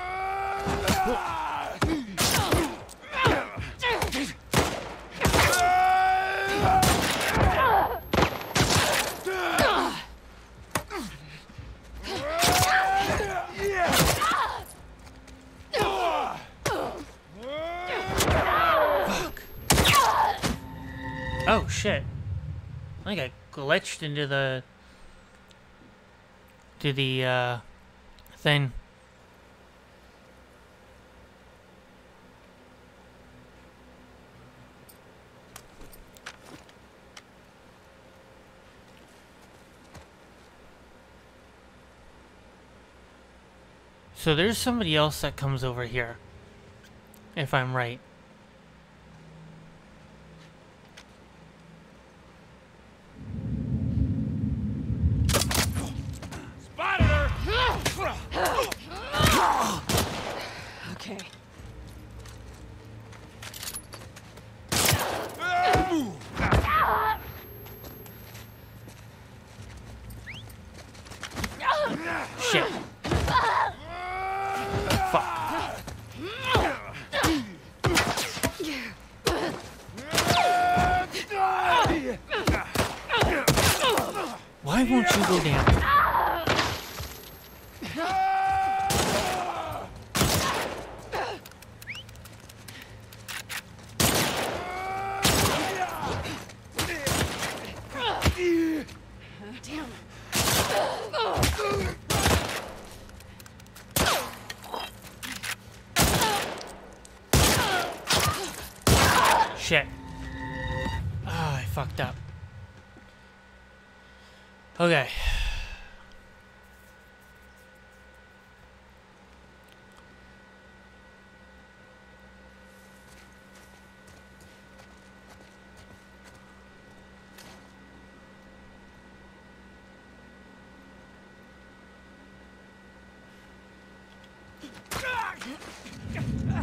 Oh shit. I think I glitched into the to the uh thing. So there's somebody else that comes over here, if I'm right. Spotted her. Okay. Shit. Fuck. Why won't you go down? Damn. Shit. Ah, I fucked up. Okay.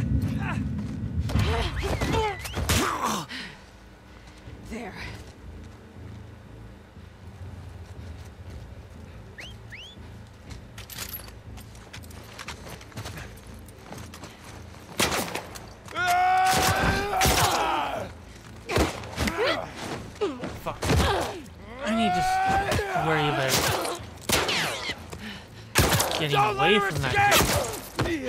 There. getting away from that dude.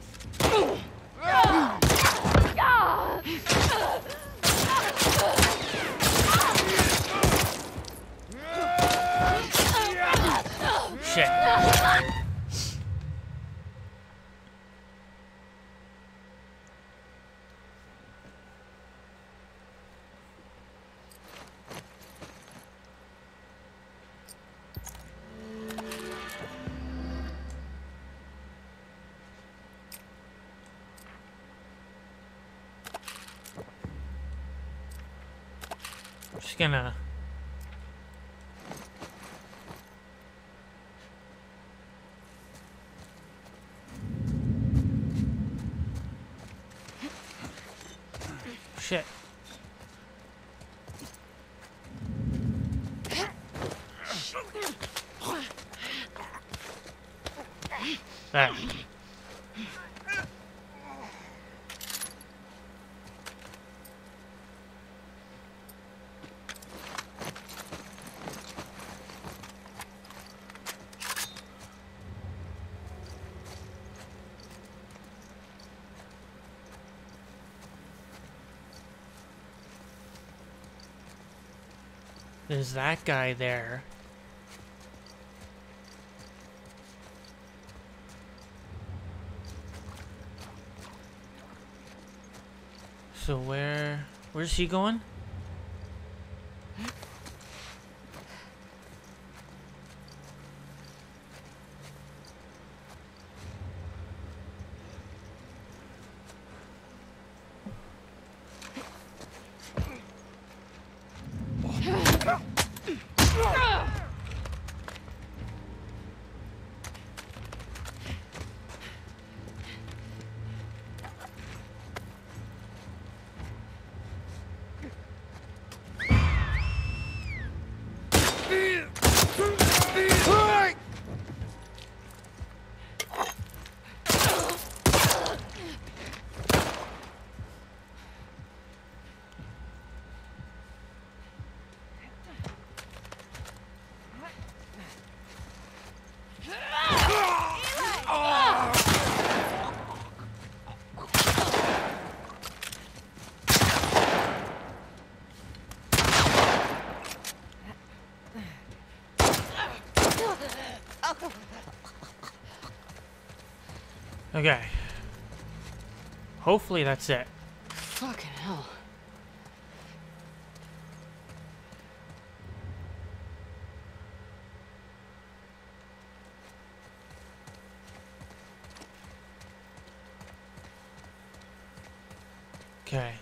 Shit. Just gonna shit. There. There's that guy there. So where, where's he going? Okay. Hopefully that's it. Fucking hell. Okay.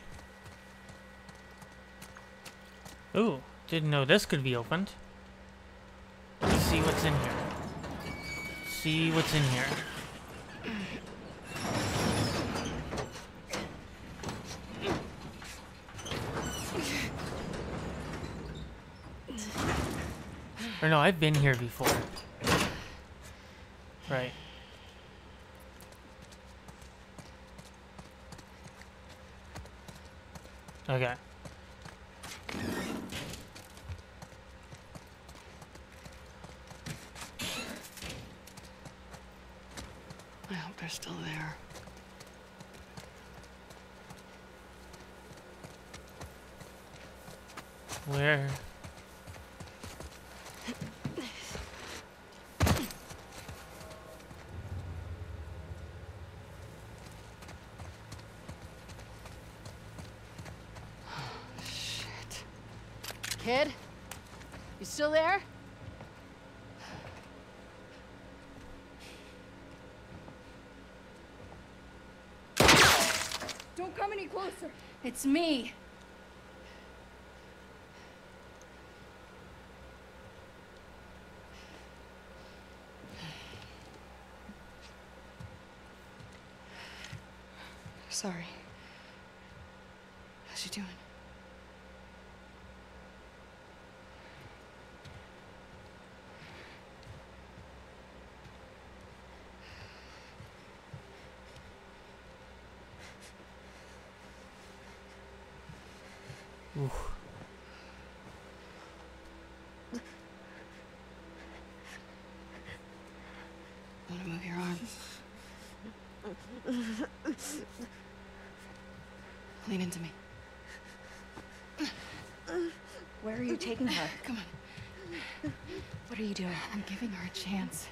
Ooh, didn't know this could be opened. Let's see what's in here. See what's in here. Or no, I've been here before. Right. Okay. I hope they're still there. Where? Shit. Kid? You still there? Don't come any closer. It's me. Sorry. How's she doing? Oof. You want to move your arm? Lean into me. Where are you taking her? Come on. What are you doing? I'm giving her a chance.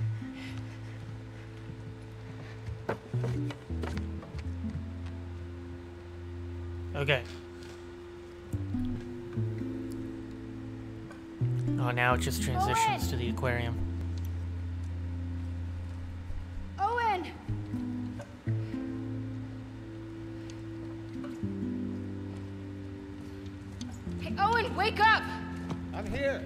Okay. Oh, now it just transitions to the aquarium. Owen! Hey, Owen, wake up! I'm here.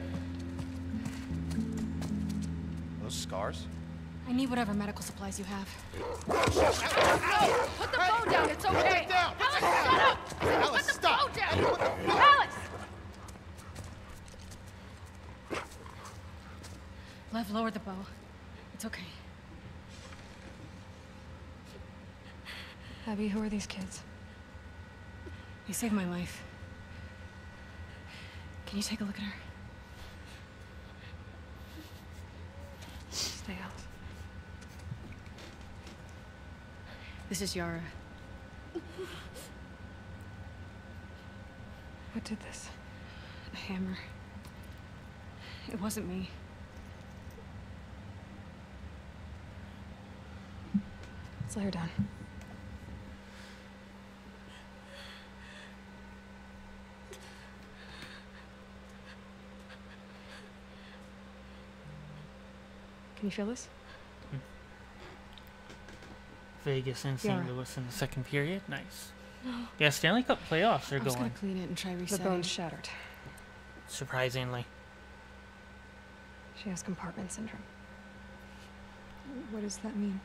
Those scars? I need whatever medical supplies you have. Put the phone down. It's okay. Put it down. Alice, shut up! Alice, Put the stop. phone down. Abby, what the- Alice! Lev, lower the bow. It's okay. Abby, who are these kids? They saved my life. Can you take a look at her? Stay out. This is Yara. What did this? A hammer. It wasn't me. Let's lay her down. Can you feel this? Vegas and Saint Yeah. Louis in the second period. Nice. Yeah, Stanley Cup playoffs are I'm just going. gonna clean it and try The resetting. bone's shattered. Surprisingly. She has compartment syndrome. What does that mean?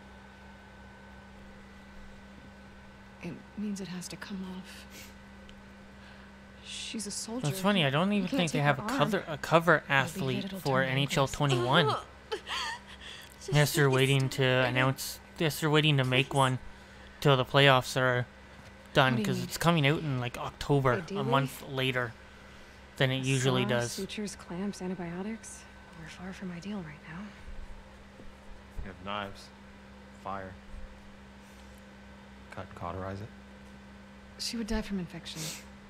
It means it has to come off. She's a soldier. That's funny. I don't even can't think they take have a her arm. cover a cover Maybe athlete it'll for turn N H L ankles. twenty-one. Yes, they're waiting to announce. Yes, they're waiting to make one till the playoffs are done What do you because mean? it's coming out in like October, a Ideally, month later than it usually Saws, does. Sutures, clamps, antibiotics. We're far from ideal right now. You have knives, fire. Cut, cauterize it. She would die from infection.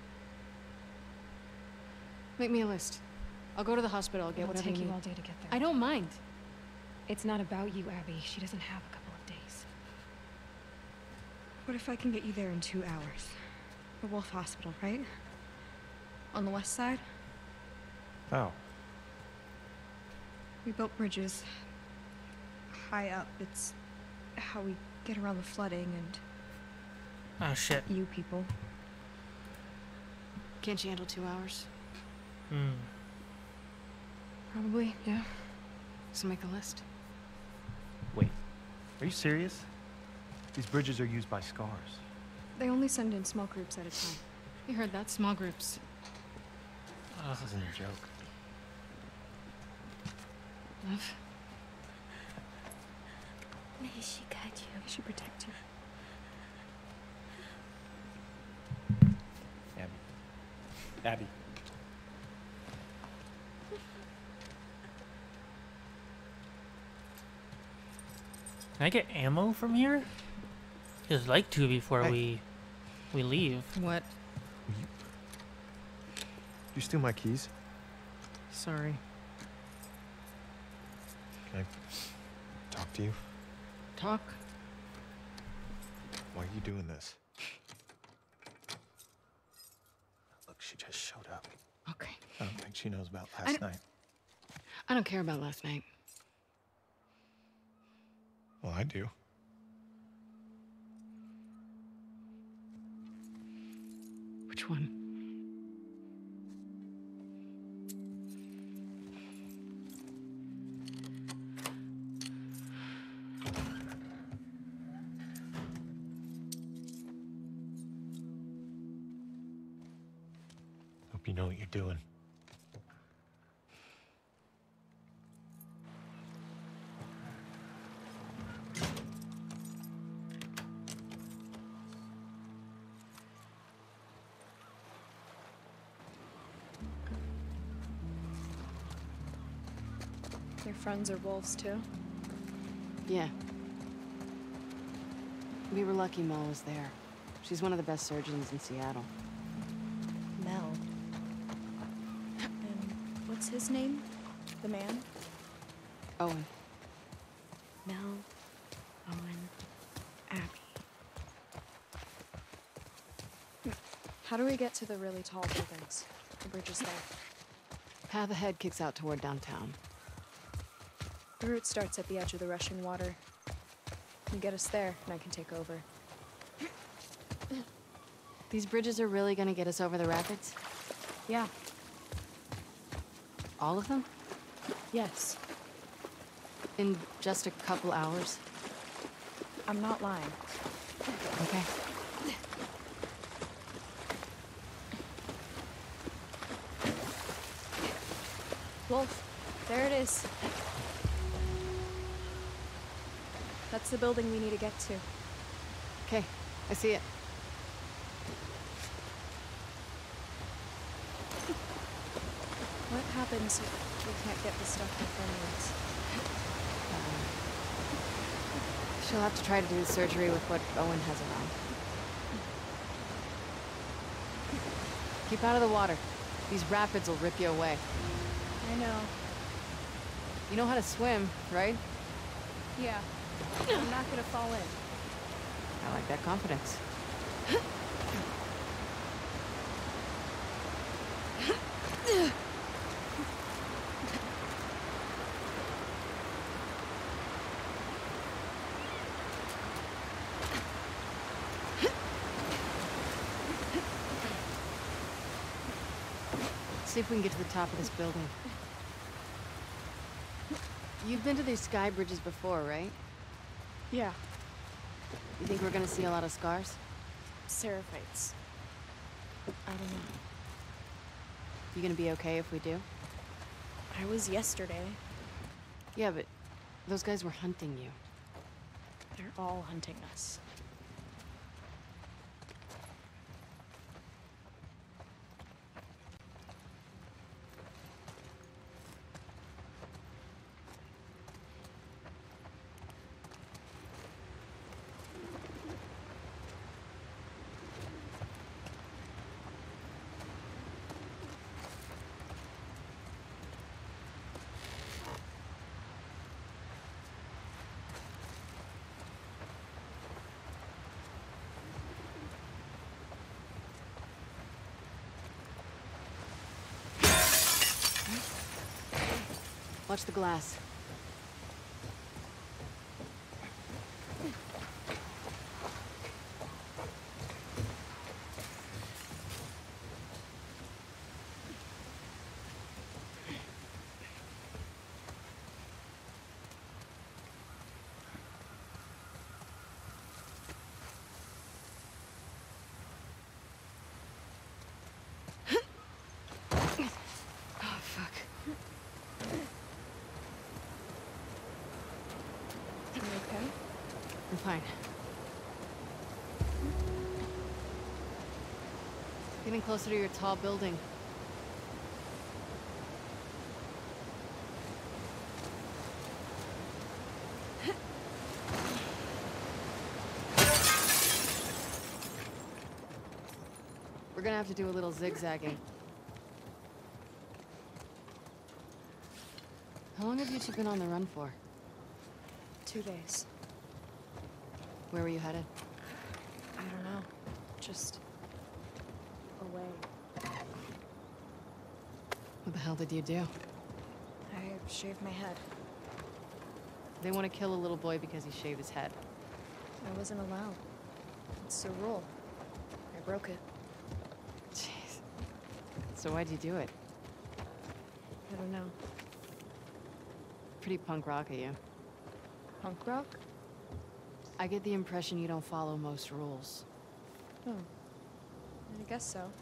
Make me a list. I'll go to the hospital. I'll get It'll whatever take you you need. all day to get there. I don't mind. It's not about you, Abby. She doesn't have a couple of days. What if I can get you there in two hours? The Wolf Hospital, right? On the west side? Oh, We built bridges high up. It's how we get around the flooding and Oh shit. you people. Can't you handle two hours? Hmm. Probably, yeah. So make a list. wait. Are you serious? These bridges are used by scars. They only send in small groups at a time. You heard that? Small groups. Uh, This isn't a joke. Love? May she guide you. May she protect you. Abby. Abby. Can I get ammo from here? I'd like to before Hey. we we leave. What? You, you steal my keys? Sorry. Can I talk to you? Talk? Why are you doing this? Look, she just showed up. Okay. I don't think she knows about I last don't- night. I don't care about last night. Well, I do. Which one? Hope you know what you're doing. Your friends are wolves too? Yeah. We were lucky Mel was there. She's one of the best surgeons in Seattle. Mel. And what's his name? The man? Owen. Mel, Owen, Abby. How do we get to the really tall buildings? The bridge is there. Path ahead kicks out toward downtown. The route starts at the edge of the rushing water. You get us there, and I can take over. These bridges are really gonna get us over the rapids? Yeah. All of them? Yes. In just a couple hours? I'm not lying. Okay. Wolf, there it is. That's the building we need to get to. Okay, I see it. What happens if we can't get the stuff before means? She'll have to try to do the surgery with what Owen has around. Keep out of the water. These rapids will rip you away. I know. You know how to swim, right? Yeah. I'm not gonna fall in. I like that confidence. See if we can get to the top of this building. You've been to these sky bridges before, right? Yeah. You think we're gonna see a lot of scars? Seraphites. I don't know. You gonna be okay if we do? I was yesterday. Yeah, but those guys were hunting you. They're all hunting us. Watch the glass. Oh, fuck. You okay? I'm fine. Getting closer to your tall building. We're gonna have to do a little zigzagging. How long have you two been on the run for? Two days. Where were you headed? I don't know. Just away. What the hell did you do? I shaved my head. They want to kill a little boy because he shaved his head. I wasn't allowed. It's the rule. I broke it. Jeez. So why'd you do it? I don't know. Pretty punk rock of you. Punk rock? I get the impression you don't follow most rules. Oh. I guess so.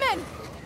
in!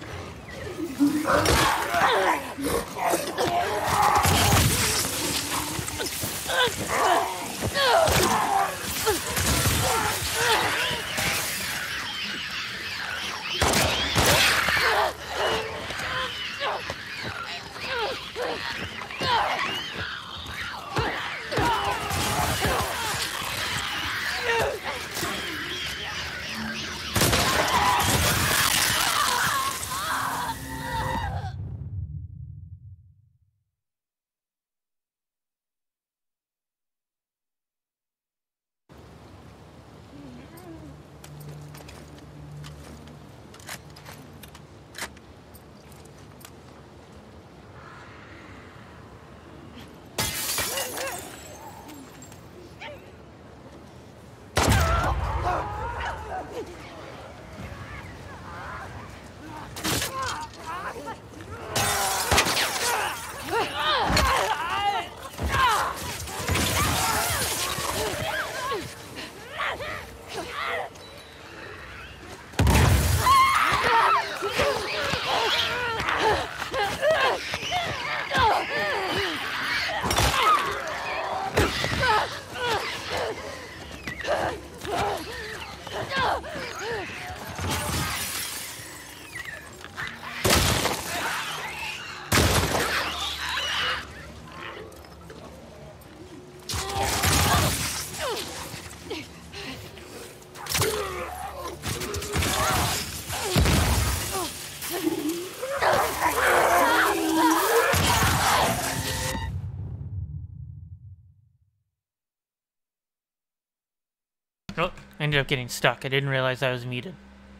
Oh, I ended up getting stuck. I didn't realize I was muted.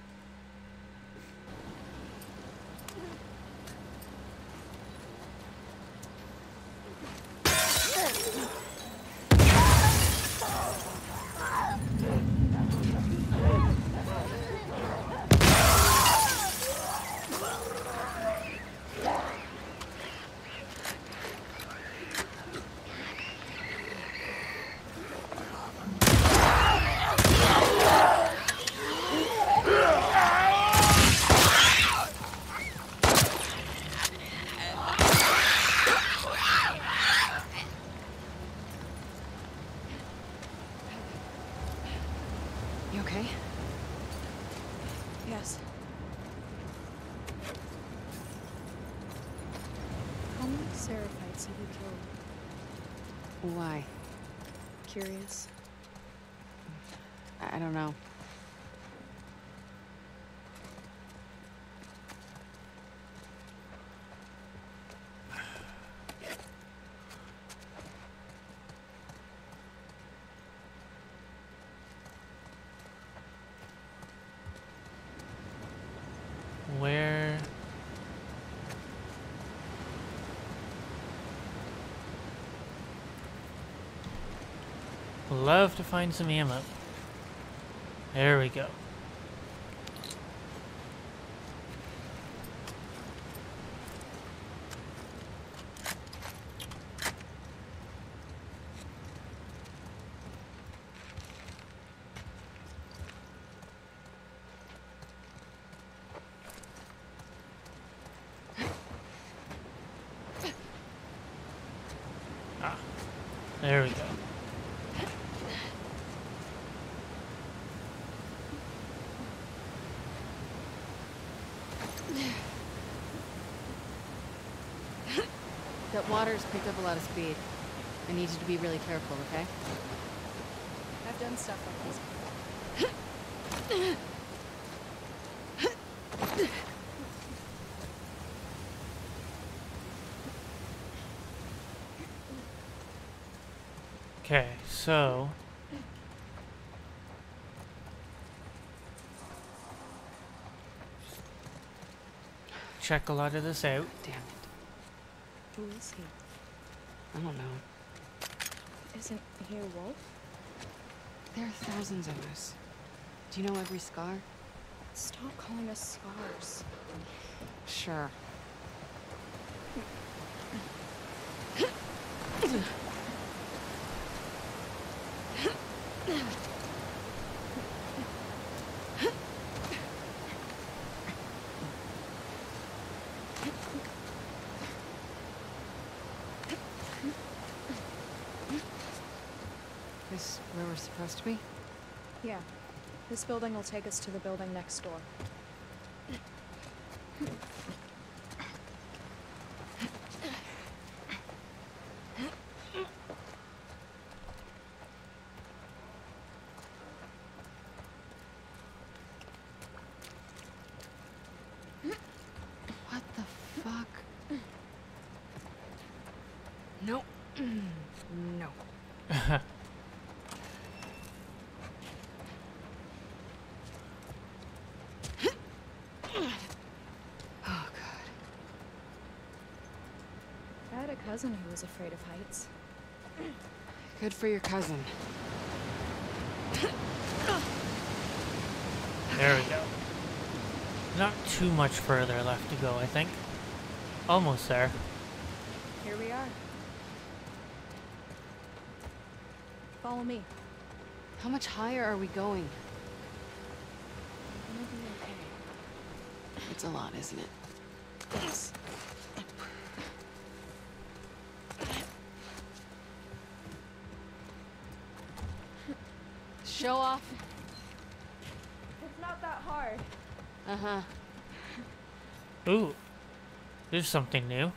You okay? Yes. How many Seraphites have you killed? Why? Curious. I, I don't know. Where? Love to find some ammo. There we go. Ah, there we go. That water's picked up a lot of speed. I need you to be really careful, okay? I've done stuff like this. Okay, so check a lot of this out. Damn it. Who is he? I don't know. Isn't he a wolf? There are thousands of us. Do you know every scar? Stop calling us scars. Sure. supposed to be? Yeah. This building will take us to the building next door. What the fuck? No. No. Oh, God. I had a cousin who was afraid of heights. Good for your cousin. There we go. Not too much further left to go, I think. Almost there. Here we are. Follow me. How much higher are we going? It'll be okay. It's a lot, isn't it? Yes. Show off. It's not that hard. Uh-huh. Ooh. There's something new.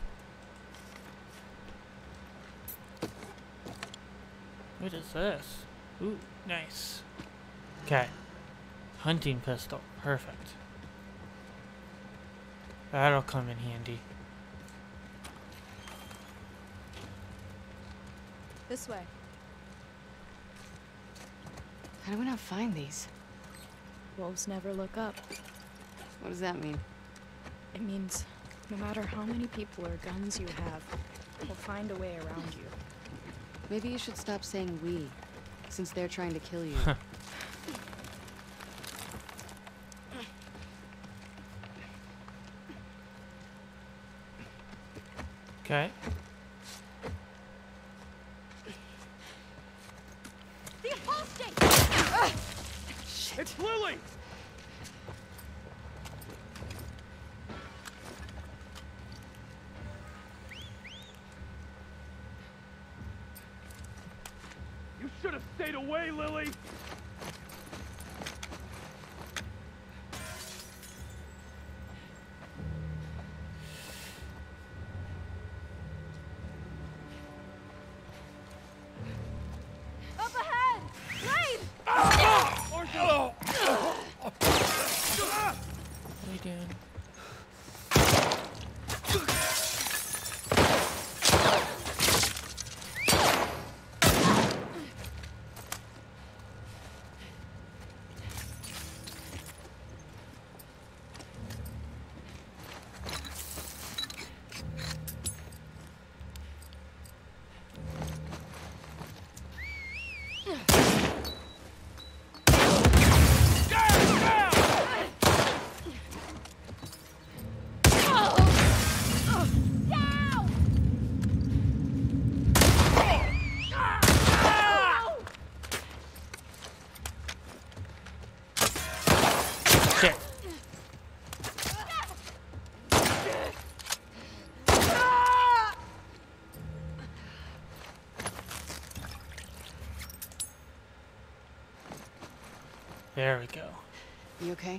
What is this? Ooh, nice. Okay. Hunting pistol. Perfect. That'll come in handy. This way. How do we not find these? Wolves never look up. What does that mean? It means no matter how many people or guns you have, we'll find a way around you. Maybe you should stop saying we, since they're trying to kill you. Okay. The apostate! It's Lily! You should have stayed away, Lily! Up ahead! Raid! What are you doing? Shit. There we go. You okay?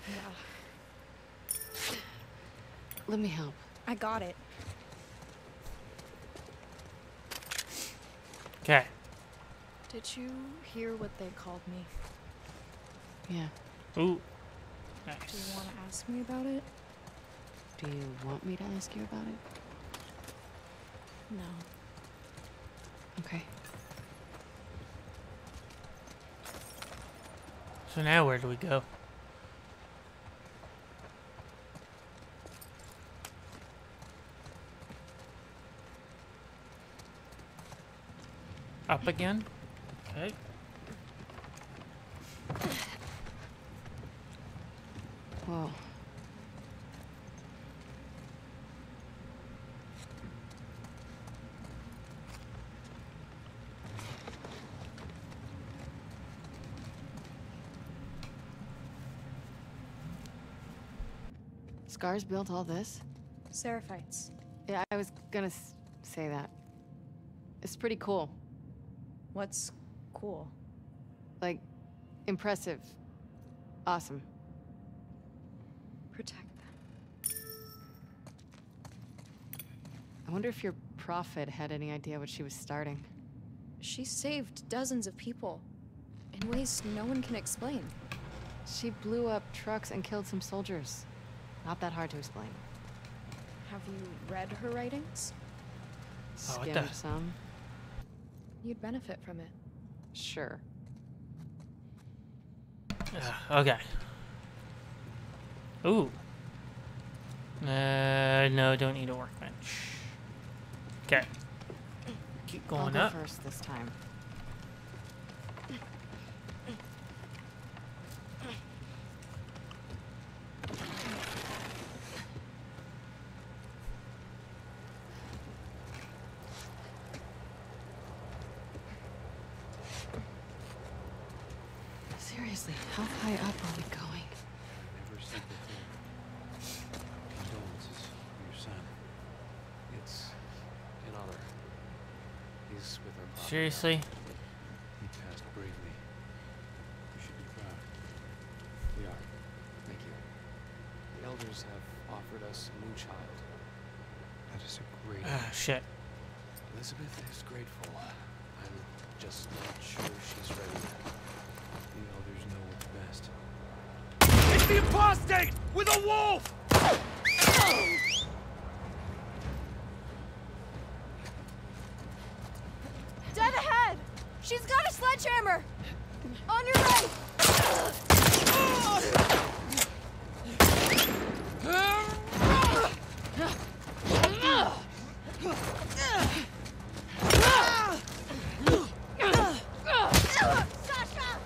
Yeah. Let me help. I got it. Okay. Did you hear what they called me? Yeah. Ooh. Do you Nice. want to ask me about it? Do you want me to ask you about it? No. Okay. So now where do we go? Up again? Okay. Whoa. Scars built all this? Seraphites. Yeah, I was gonna s say that. It's pretty cool. What's cool? Like, impressive. Awesome. Protect them. I wonder if your prophet had any idea what she was starting. She saved dozens of people in ways no one can explain. She blew up trucks and killed some soldiers. Not that hard to explain. Have you read her writings? Oh, what Skimmed the- some. You'd benefit from it. Sure. Uh, okay. Ooh. Uh, no, don't need a workbench. Okay. Keep I'll going go up. first this time. Seriously, how high up are we going? Never said before. Condolences for your son. It's an honor. He's with our prophet. Seriously? He passed bravely. You should be proud. We are. Thank you. The elders have offered us a new child. That is a great Ah, honor. shit. Elizabeth is grateful. I'm just not sure she's ready yet. The elders know what's best. It's the apostate with a wolf! Dead ahead! She's got a sledgehammer! On your right! Sasha!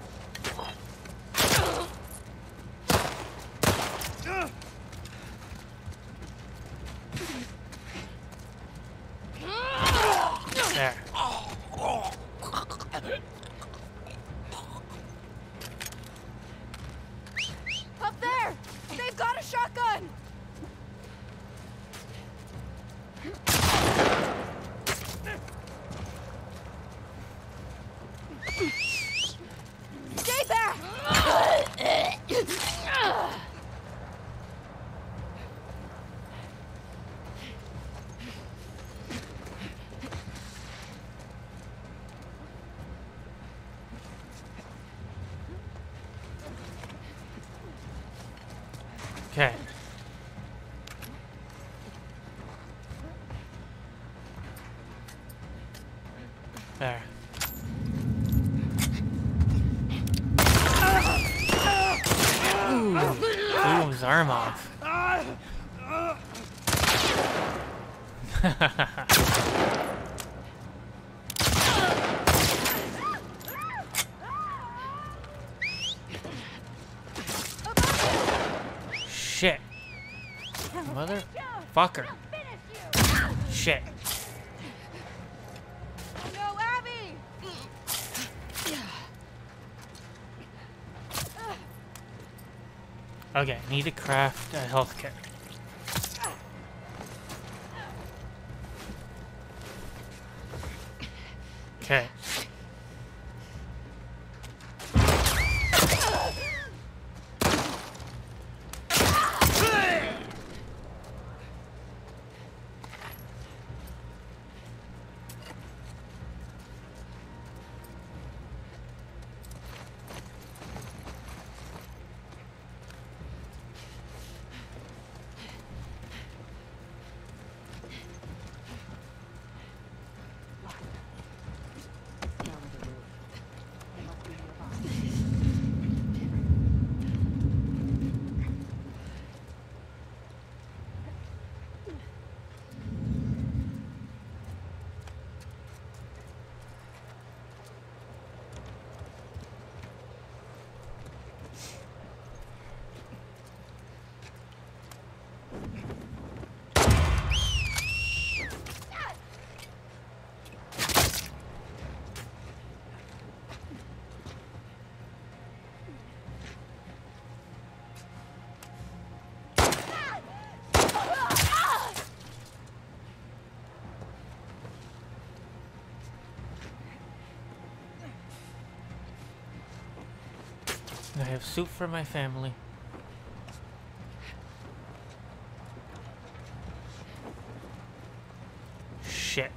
There. Up there! They've got a shotgun! Stay there! Okay. There. Ooh. Blew his arm off. Shit. Motherfucker. Shit. No, Abby! Okay, need to craft a health kit. Okay. I have soup for my family. Shit.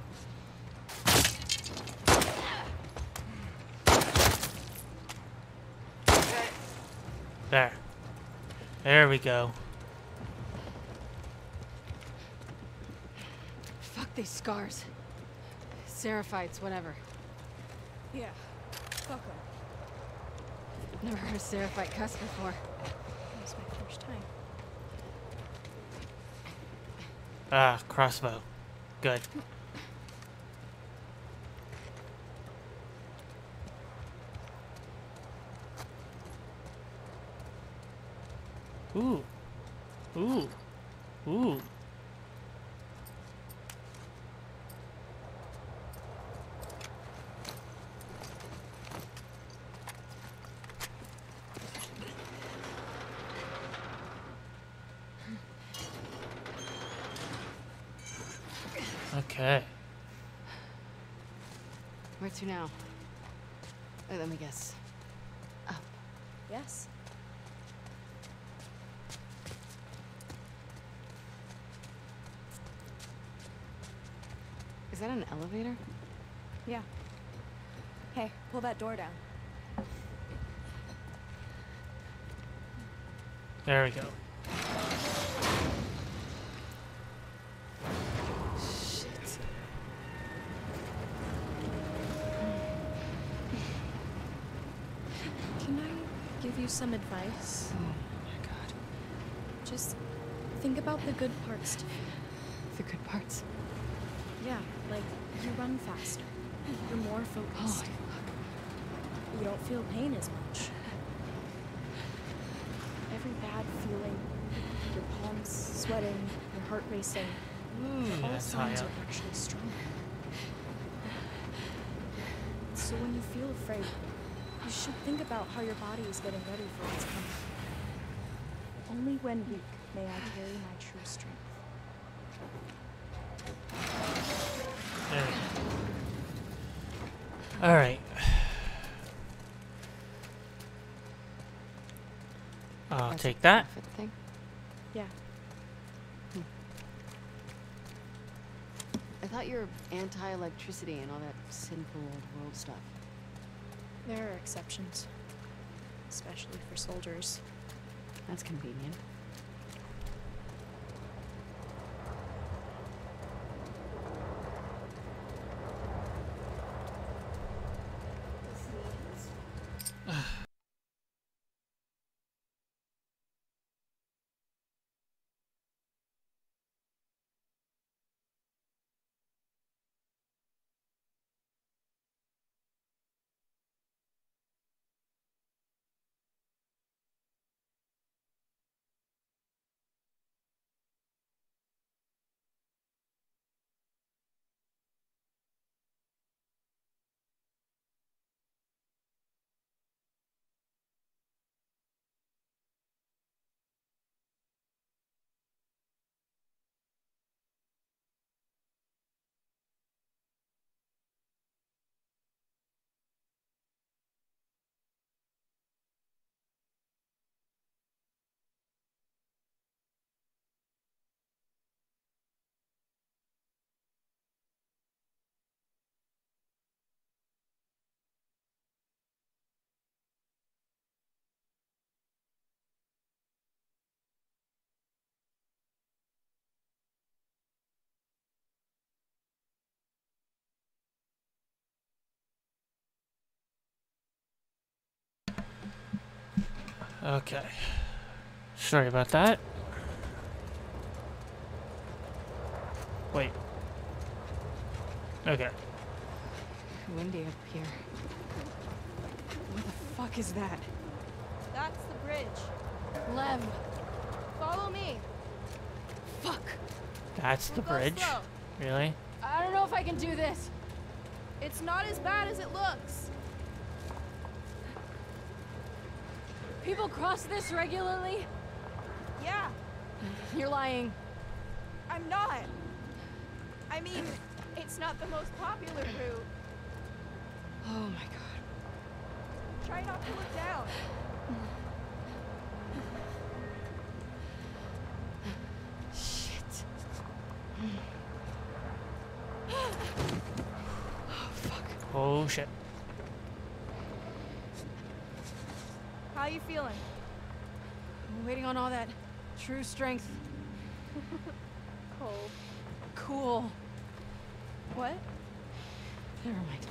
There. There we go. Fuck these scars. Seraphites, whatever. Yeah. Fuck 'em. Never heard a Seraphite cuss before. That was my first time. Ah, crossbow. Good. Ooh. Ooh. Ooh. Okay. Where to now? Wait, let me guess. Up. Yes. Is that an elevator? Yeah. Hey, pull that door down. There we go. Shit. Can I give you some advice? Oh my god. Just think about the good parts to The good parts. Yeah, like you run faster. You're more Oh, focused. You don't feel pain as much. Every bad feeling, your palms sweating, your heart racing, Ooh, all that's high signs up. are actually stronger. So when you feel afraid, you should think about how your body is getting ready for what's coming. Only when weak may I carry my true strength. There we go. Alright. I'll That's take a that. benefit thing. Yeah. I thought you were anti-electricity and all that sinful old world stuff. There are exceptions, especially for soldiers. That's convenient. Okay. Sorry about that. Wait. Okay. Windy up here. What the fuck is that? That's the bridge. Lev! Follow me. Fuck! That's the We'll go bridge? slow. Really? I don't know if I can do this. It's not as bad as it looks. People cross this regularly? Yeah, You're lying. I'm not. I mean, it's not the most popular route. Oh my god. Try not to look down. Shit. Oh shit. How you feeling? I'm waiting on all that true strength. Cold. Cool. What? Never mind.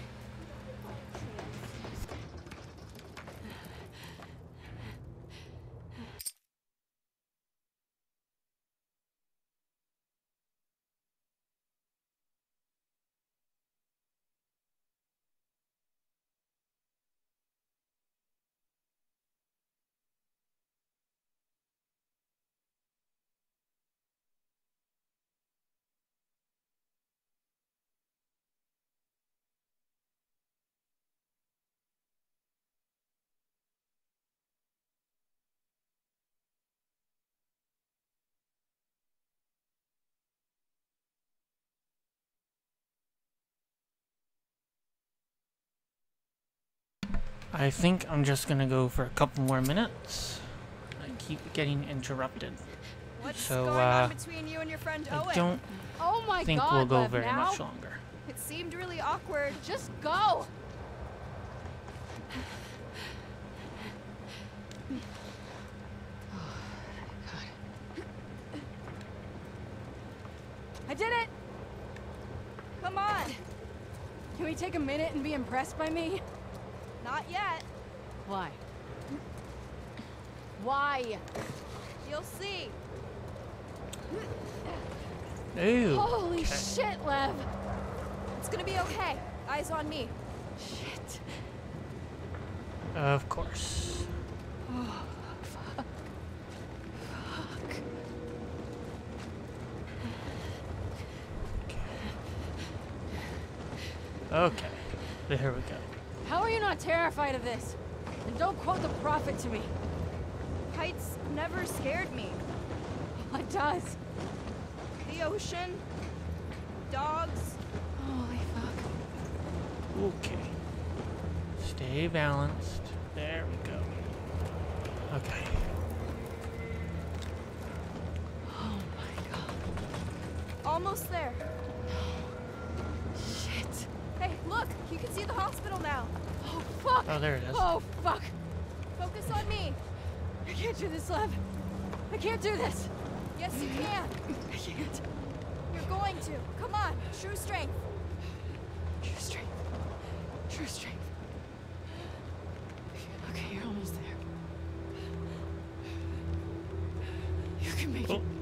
I think I'm just gonna go for a couple more minutes. I keep getting interrupted. What's So, going uh, on between you and your friend I Owen? don't Oh my think god, we'll go Lev, very now? much longer. It seemed really awkward. Just go! I did it! Come on. Can we take a minute and be impressed by me? Not yet. Why? Why? You'll see. Ooh. Holy okay. shit, Lev! It's gonna be okay. Eyes on me. Shit. Of course. Oh, fuck. Fuck. Okay. There we go. How are you not terrified of this? And don't quote the prophet to me. Heights never scared me. What does? The ocean, dogs. Holy fuck. Okay. Stay balanced. There we go. Okay. Oh my god. Almost there. Shit. Hey, look! You can see the hospital now. Oh fuck. Oh, there it is. Oh fuck. Focus on me. I can't do this, Lev. I can't do this. Yes, you can. I can't. You're going to. Come on. True strength. True strength. True strength. Okay, you're almost there. You can make Oh. it.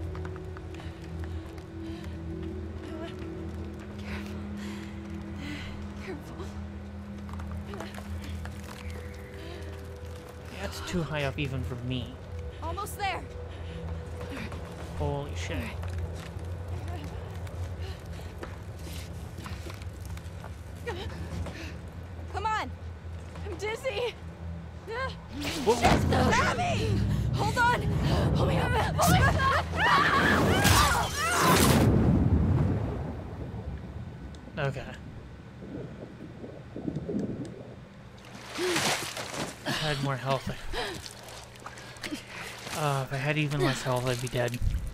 Careful. That's too high up even for me. Almost there. Holy shit. Come on. I'm dizzy. Whoa. Grab me. Hold on. Hold me up. Hold me up. Okay. If I had more health. Uh, if I had even less health, I'd be dead.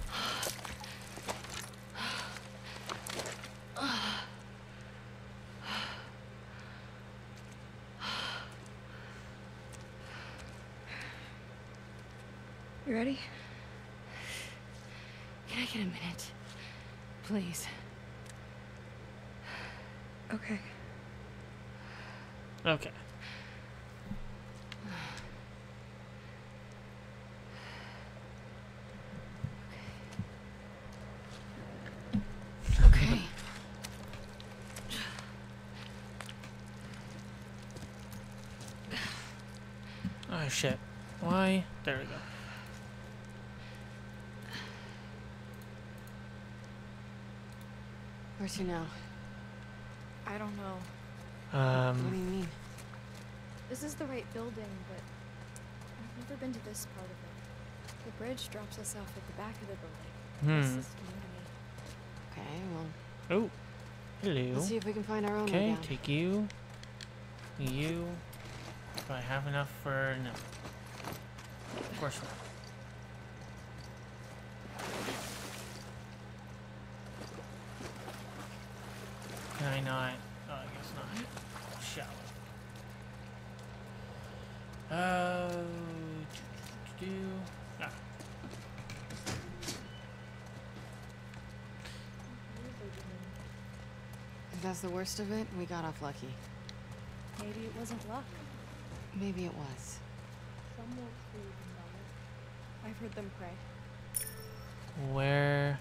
You ready? Can I get a minute? Please. Okay. Okay. Okay. Oh shit. Why? There we go. Where to now? I don't know. What do you Um, mean? This is the right building, but I've never been to this part of it. The bridge drops us off at the back of the building. This hmm. is new to me. Okay, well, Oh. Hello. let's see if we can find our own way Okay, down. take you. You. Do I have enough for... No. course not. Can I not? Oh, I guess not. Shallow. Uh, do, do, do. Ah. If that's the worst of it, we got off lucky. Maybe it wasn't luck. Maybe it was. Some won't believe in knowledge. I've heard them pray. Where?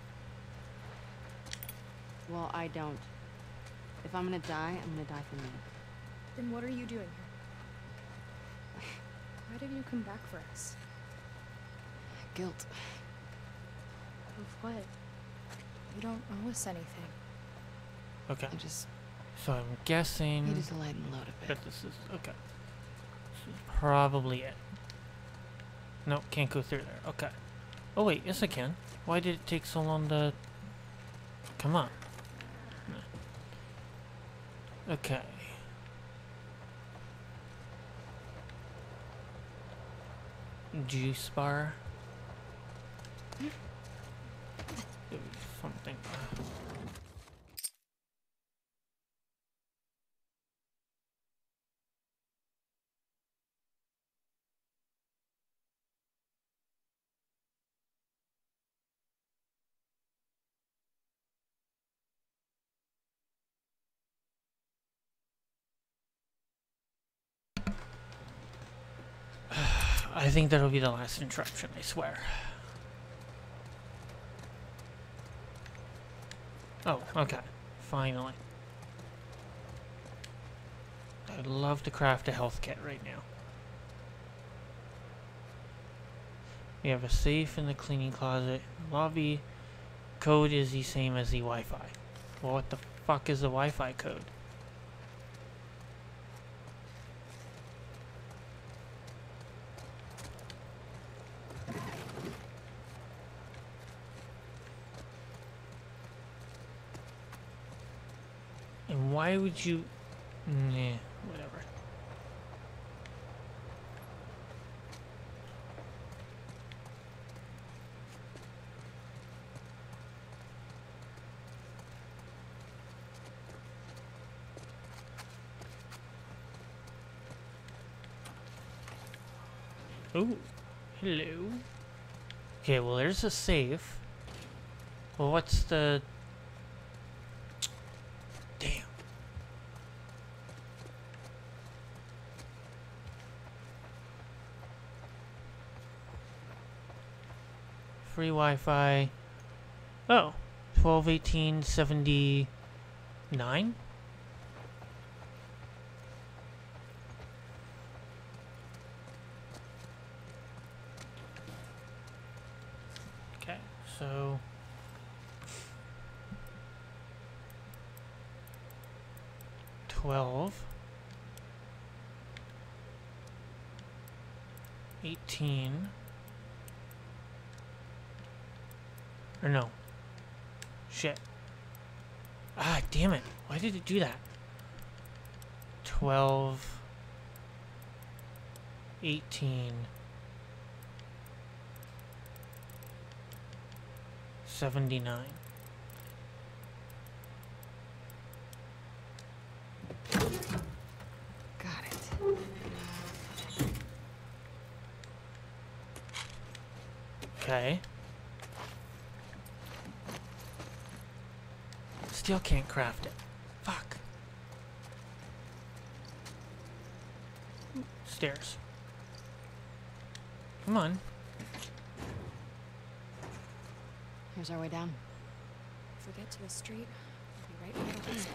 Well, I don't. If I'm gonna die, I'm gonna die for me. Then what are you doing here? Why did you come back for us? Guilt. Of what? You don't owe us anything. Okay. I just So I'm guessing needed to lighten the load a bit. that this is okay. This is probably it. No, can't go through there. Okay. Oh wait, yes I can. Why did it take so long to? Come on. No. Okay. Juice bar. There was something. I think that'll be the last interruption, I swear. Oh, okay. Finally. I'd love to craft a health kit right now. We have a safe in the cleaning closet. Lobby code is the same as the Wi-Fi. Well, what the fuck is the Wi-Fi code? And why would you... Nah, whatever. Oh, hello. Okay, well there's a safe. Well, what's the... Damn. Free Wi-Fi. Oh, twelve eighteen seventy-nine? Okay, so... twelve, eighteen, or no, shit, ah, damn it, why did it do that? twelve, eighteen, seventy-nine. Got it. Okay. Still can't craft it. Fuck. Stairs. Come on. Here's our way down. If we get to the street, we'll be right back outside.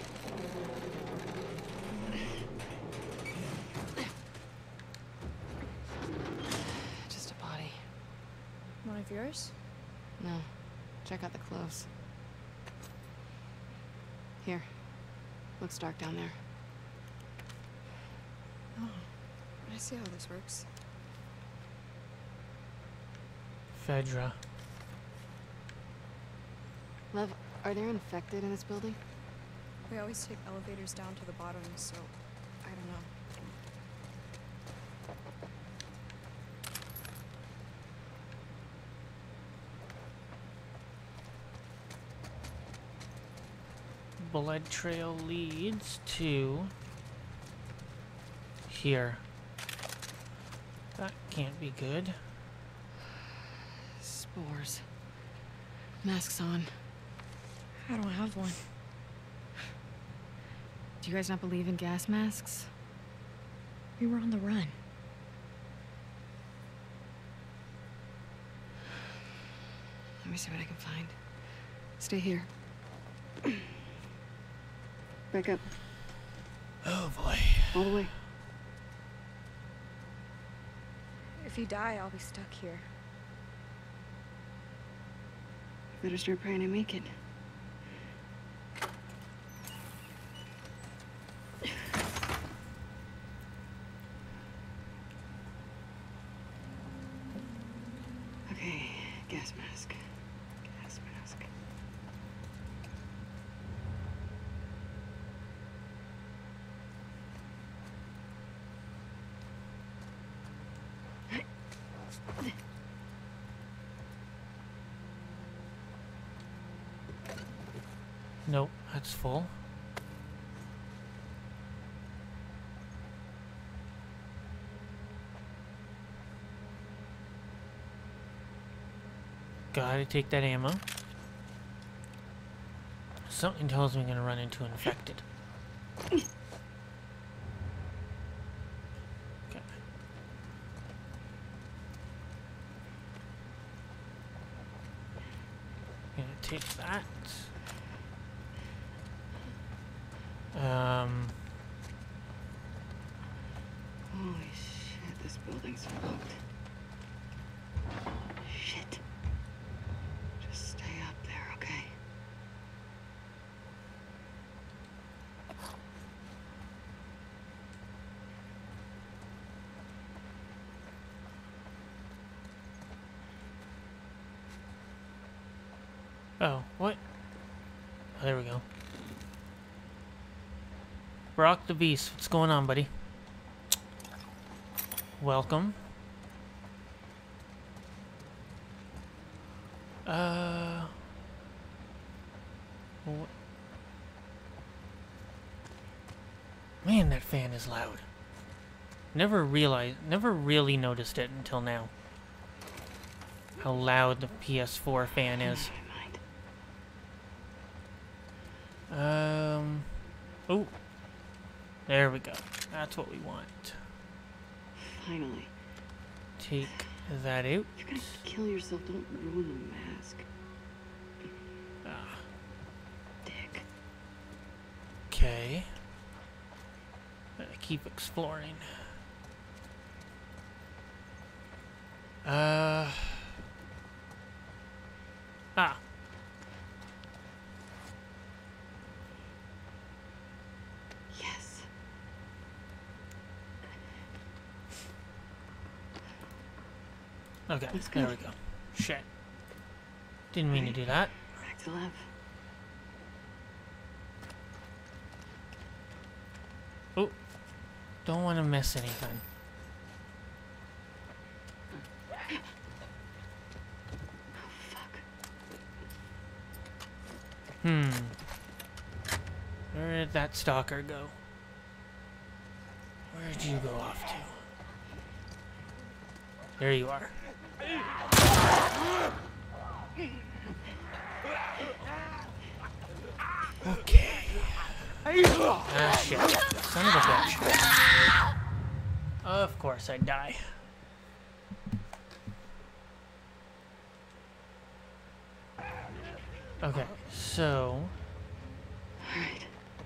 Just a body. One of yours? No. Check out the clothes. Here. Looks dark down there. Oh, I see how this works. Fedra. Lev, are there infected in this building? We always take elevators down to the bottom, so I don't know. blood trail leads to here. That can't be good. Spores. Masks on. I don't have one. Do you guys not believe in gas masks? We were on the run. Let me see what I can find. Stay here. Back up. Oh boy. All the way. If you die, I'll be stuck here. Better start praying to make it. Okay, gas mask. Gas mask. Nope, that's full. Gotta take that ammo. Something tells me I'm gonna run into an infected. Okay. Gonna take that. Um. Holy shit, this building's fucked. Shit. Just stay up there, okay? Oh, what? Oh, there we go. Brock the Beast, what's going on, buddy? Welcome. Uh. What? Man, that fan is loud. Never realized, never really noticed it until now. How loud the P S four fan is. Um. Oh. There we go. That's what we want. Finally. Take that out. If you're gonna kill yourself, don't ruin the mask. Ah. Dick. Okay. Gotta keep exploring. Uh. Ah. Yes. Okay, That's there we good. go. Shit. Didn't mean to do that. Back to left. Oh. Don't want to miss anything. Oh, fuck. Hmm. Where did that stalker go? Where did you go off to? There you are. Okay. Ah, shit. Son of a bitch. Of course I'd die. Okay, so... Alright.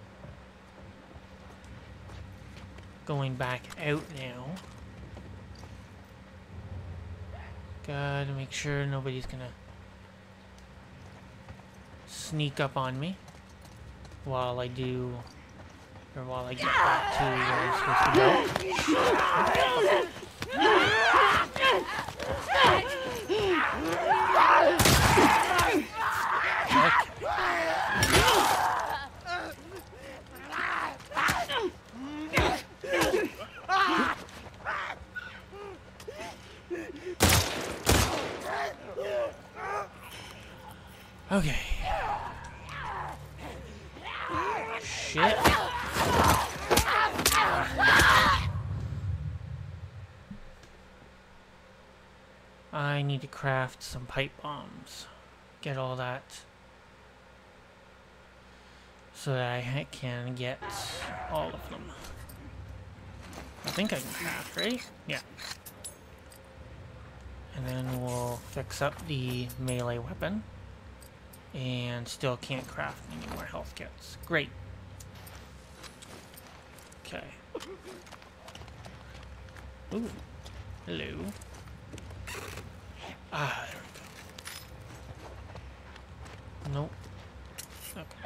Going back out now. Gotta make sure nobody's gonna sneak up on me while I do, or while I get back to where I'm supposed to go. Okay. shit. I need to craft some pipe bombs. Get all that. So that I can get all of them. I think I can craft, right? Yeah. And then we'll fix up the melee weapon. And still can't craft any more health kits. Great. Okay. Ooh. Hello. Ah, there we go. Nope. Okay.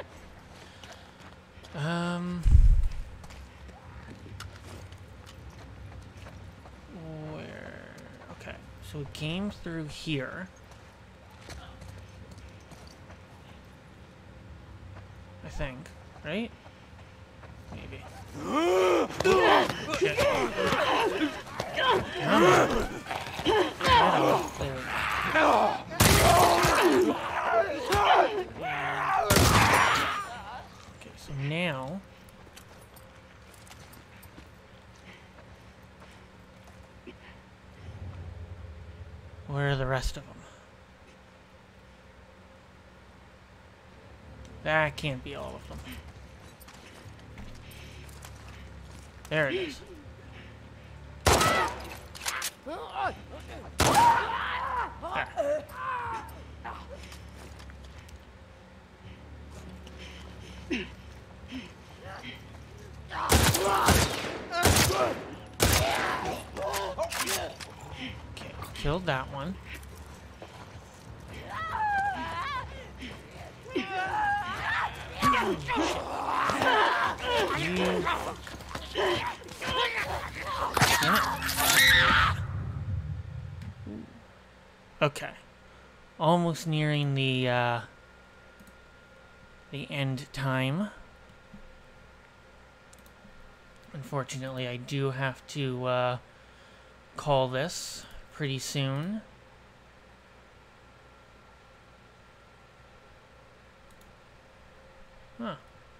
Um... Where... Okay. So we came through here. I think. Right? Maybe. Shit. Come on. Get off. There we go. Okay, so now... Where are the rest of them? That can't be all of them. There it is. There. Okay, killed that one. You... Okay. Almost nearing the uh, the end time. Unfortunately, I do have to uh, call this pretty soon. Huh.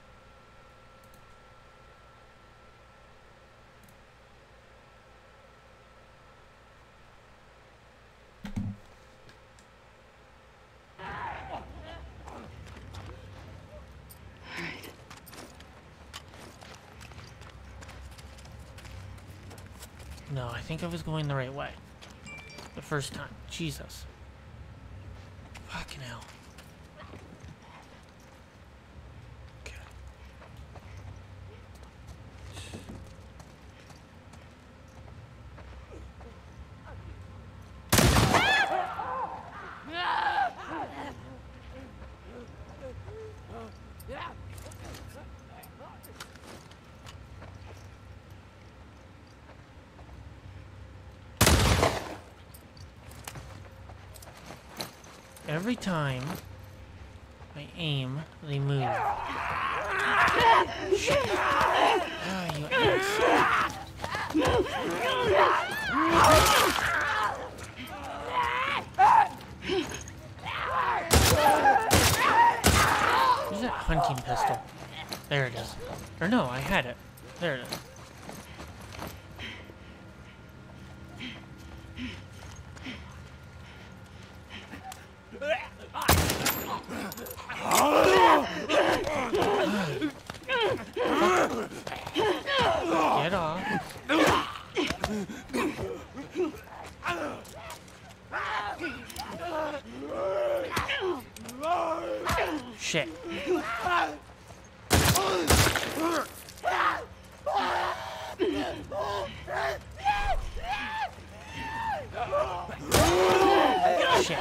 No, I think I was going the right way. The first time. Jesus. Fucking hell. Okay. Every time I aim, they move. Shit. Ah, you ass. Where's that hunting pistol? There it is. Or no, I had it. There it is. Get off. Shit. Shit.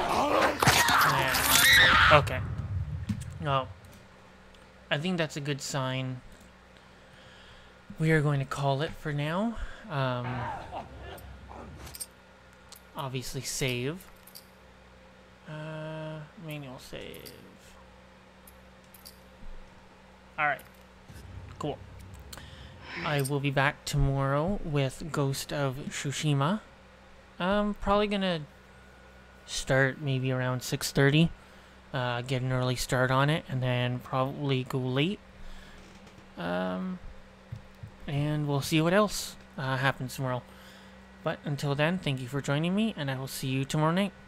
Yeah. Okay. No. I think that's a good sign. We are going to call it for now. Um, obviously save. Uh, manual save. Alright. Cool. I will be back tomorrow with Ghost of Tsushima. I'm probably gonna start maybe around six thirty. Uh, get an early start on it, and then probably go late. Um, and we'll see what else uh, happens tomorrow. But until then, thank you for joining me, and I will see you tomorrow night.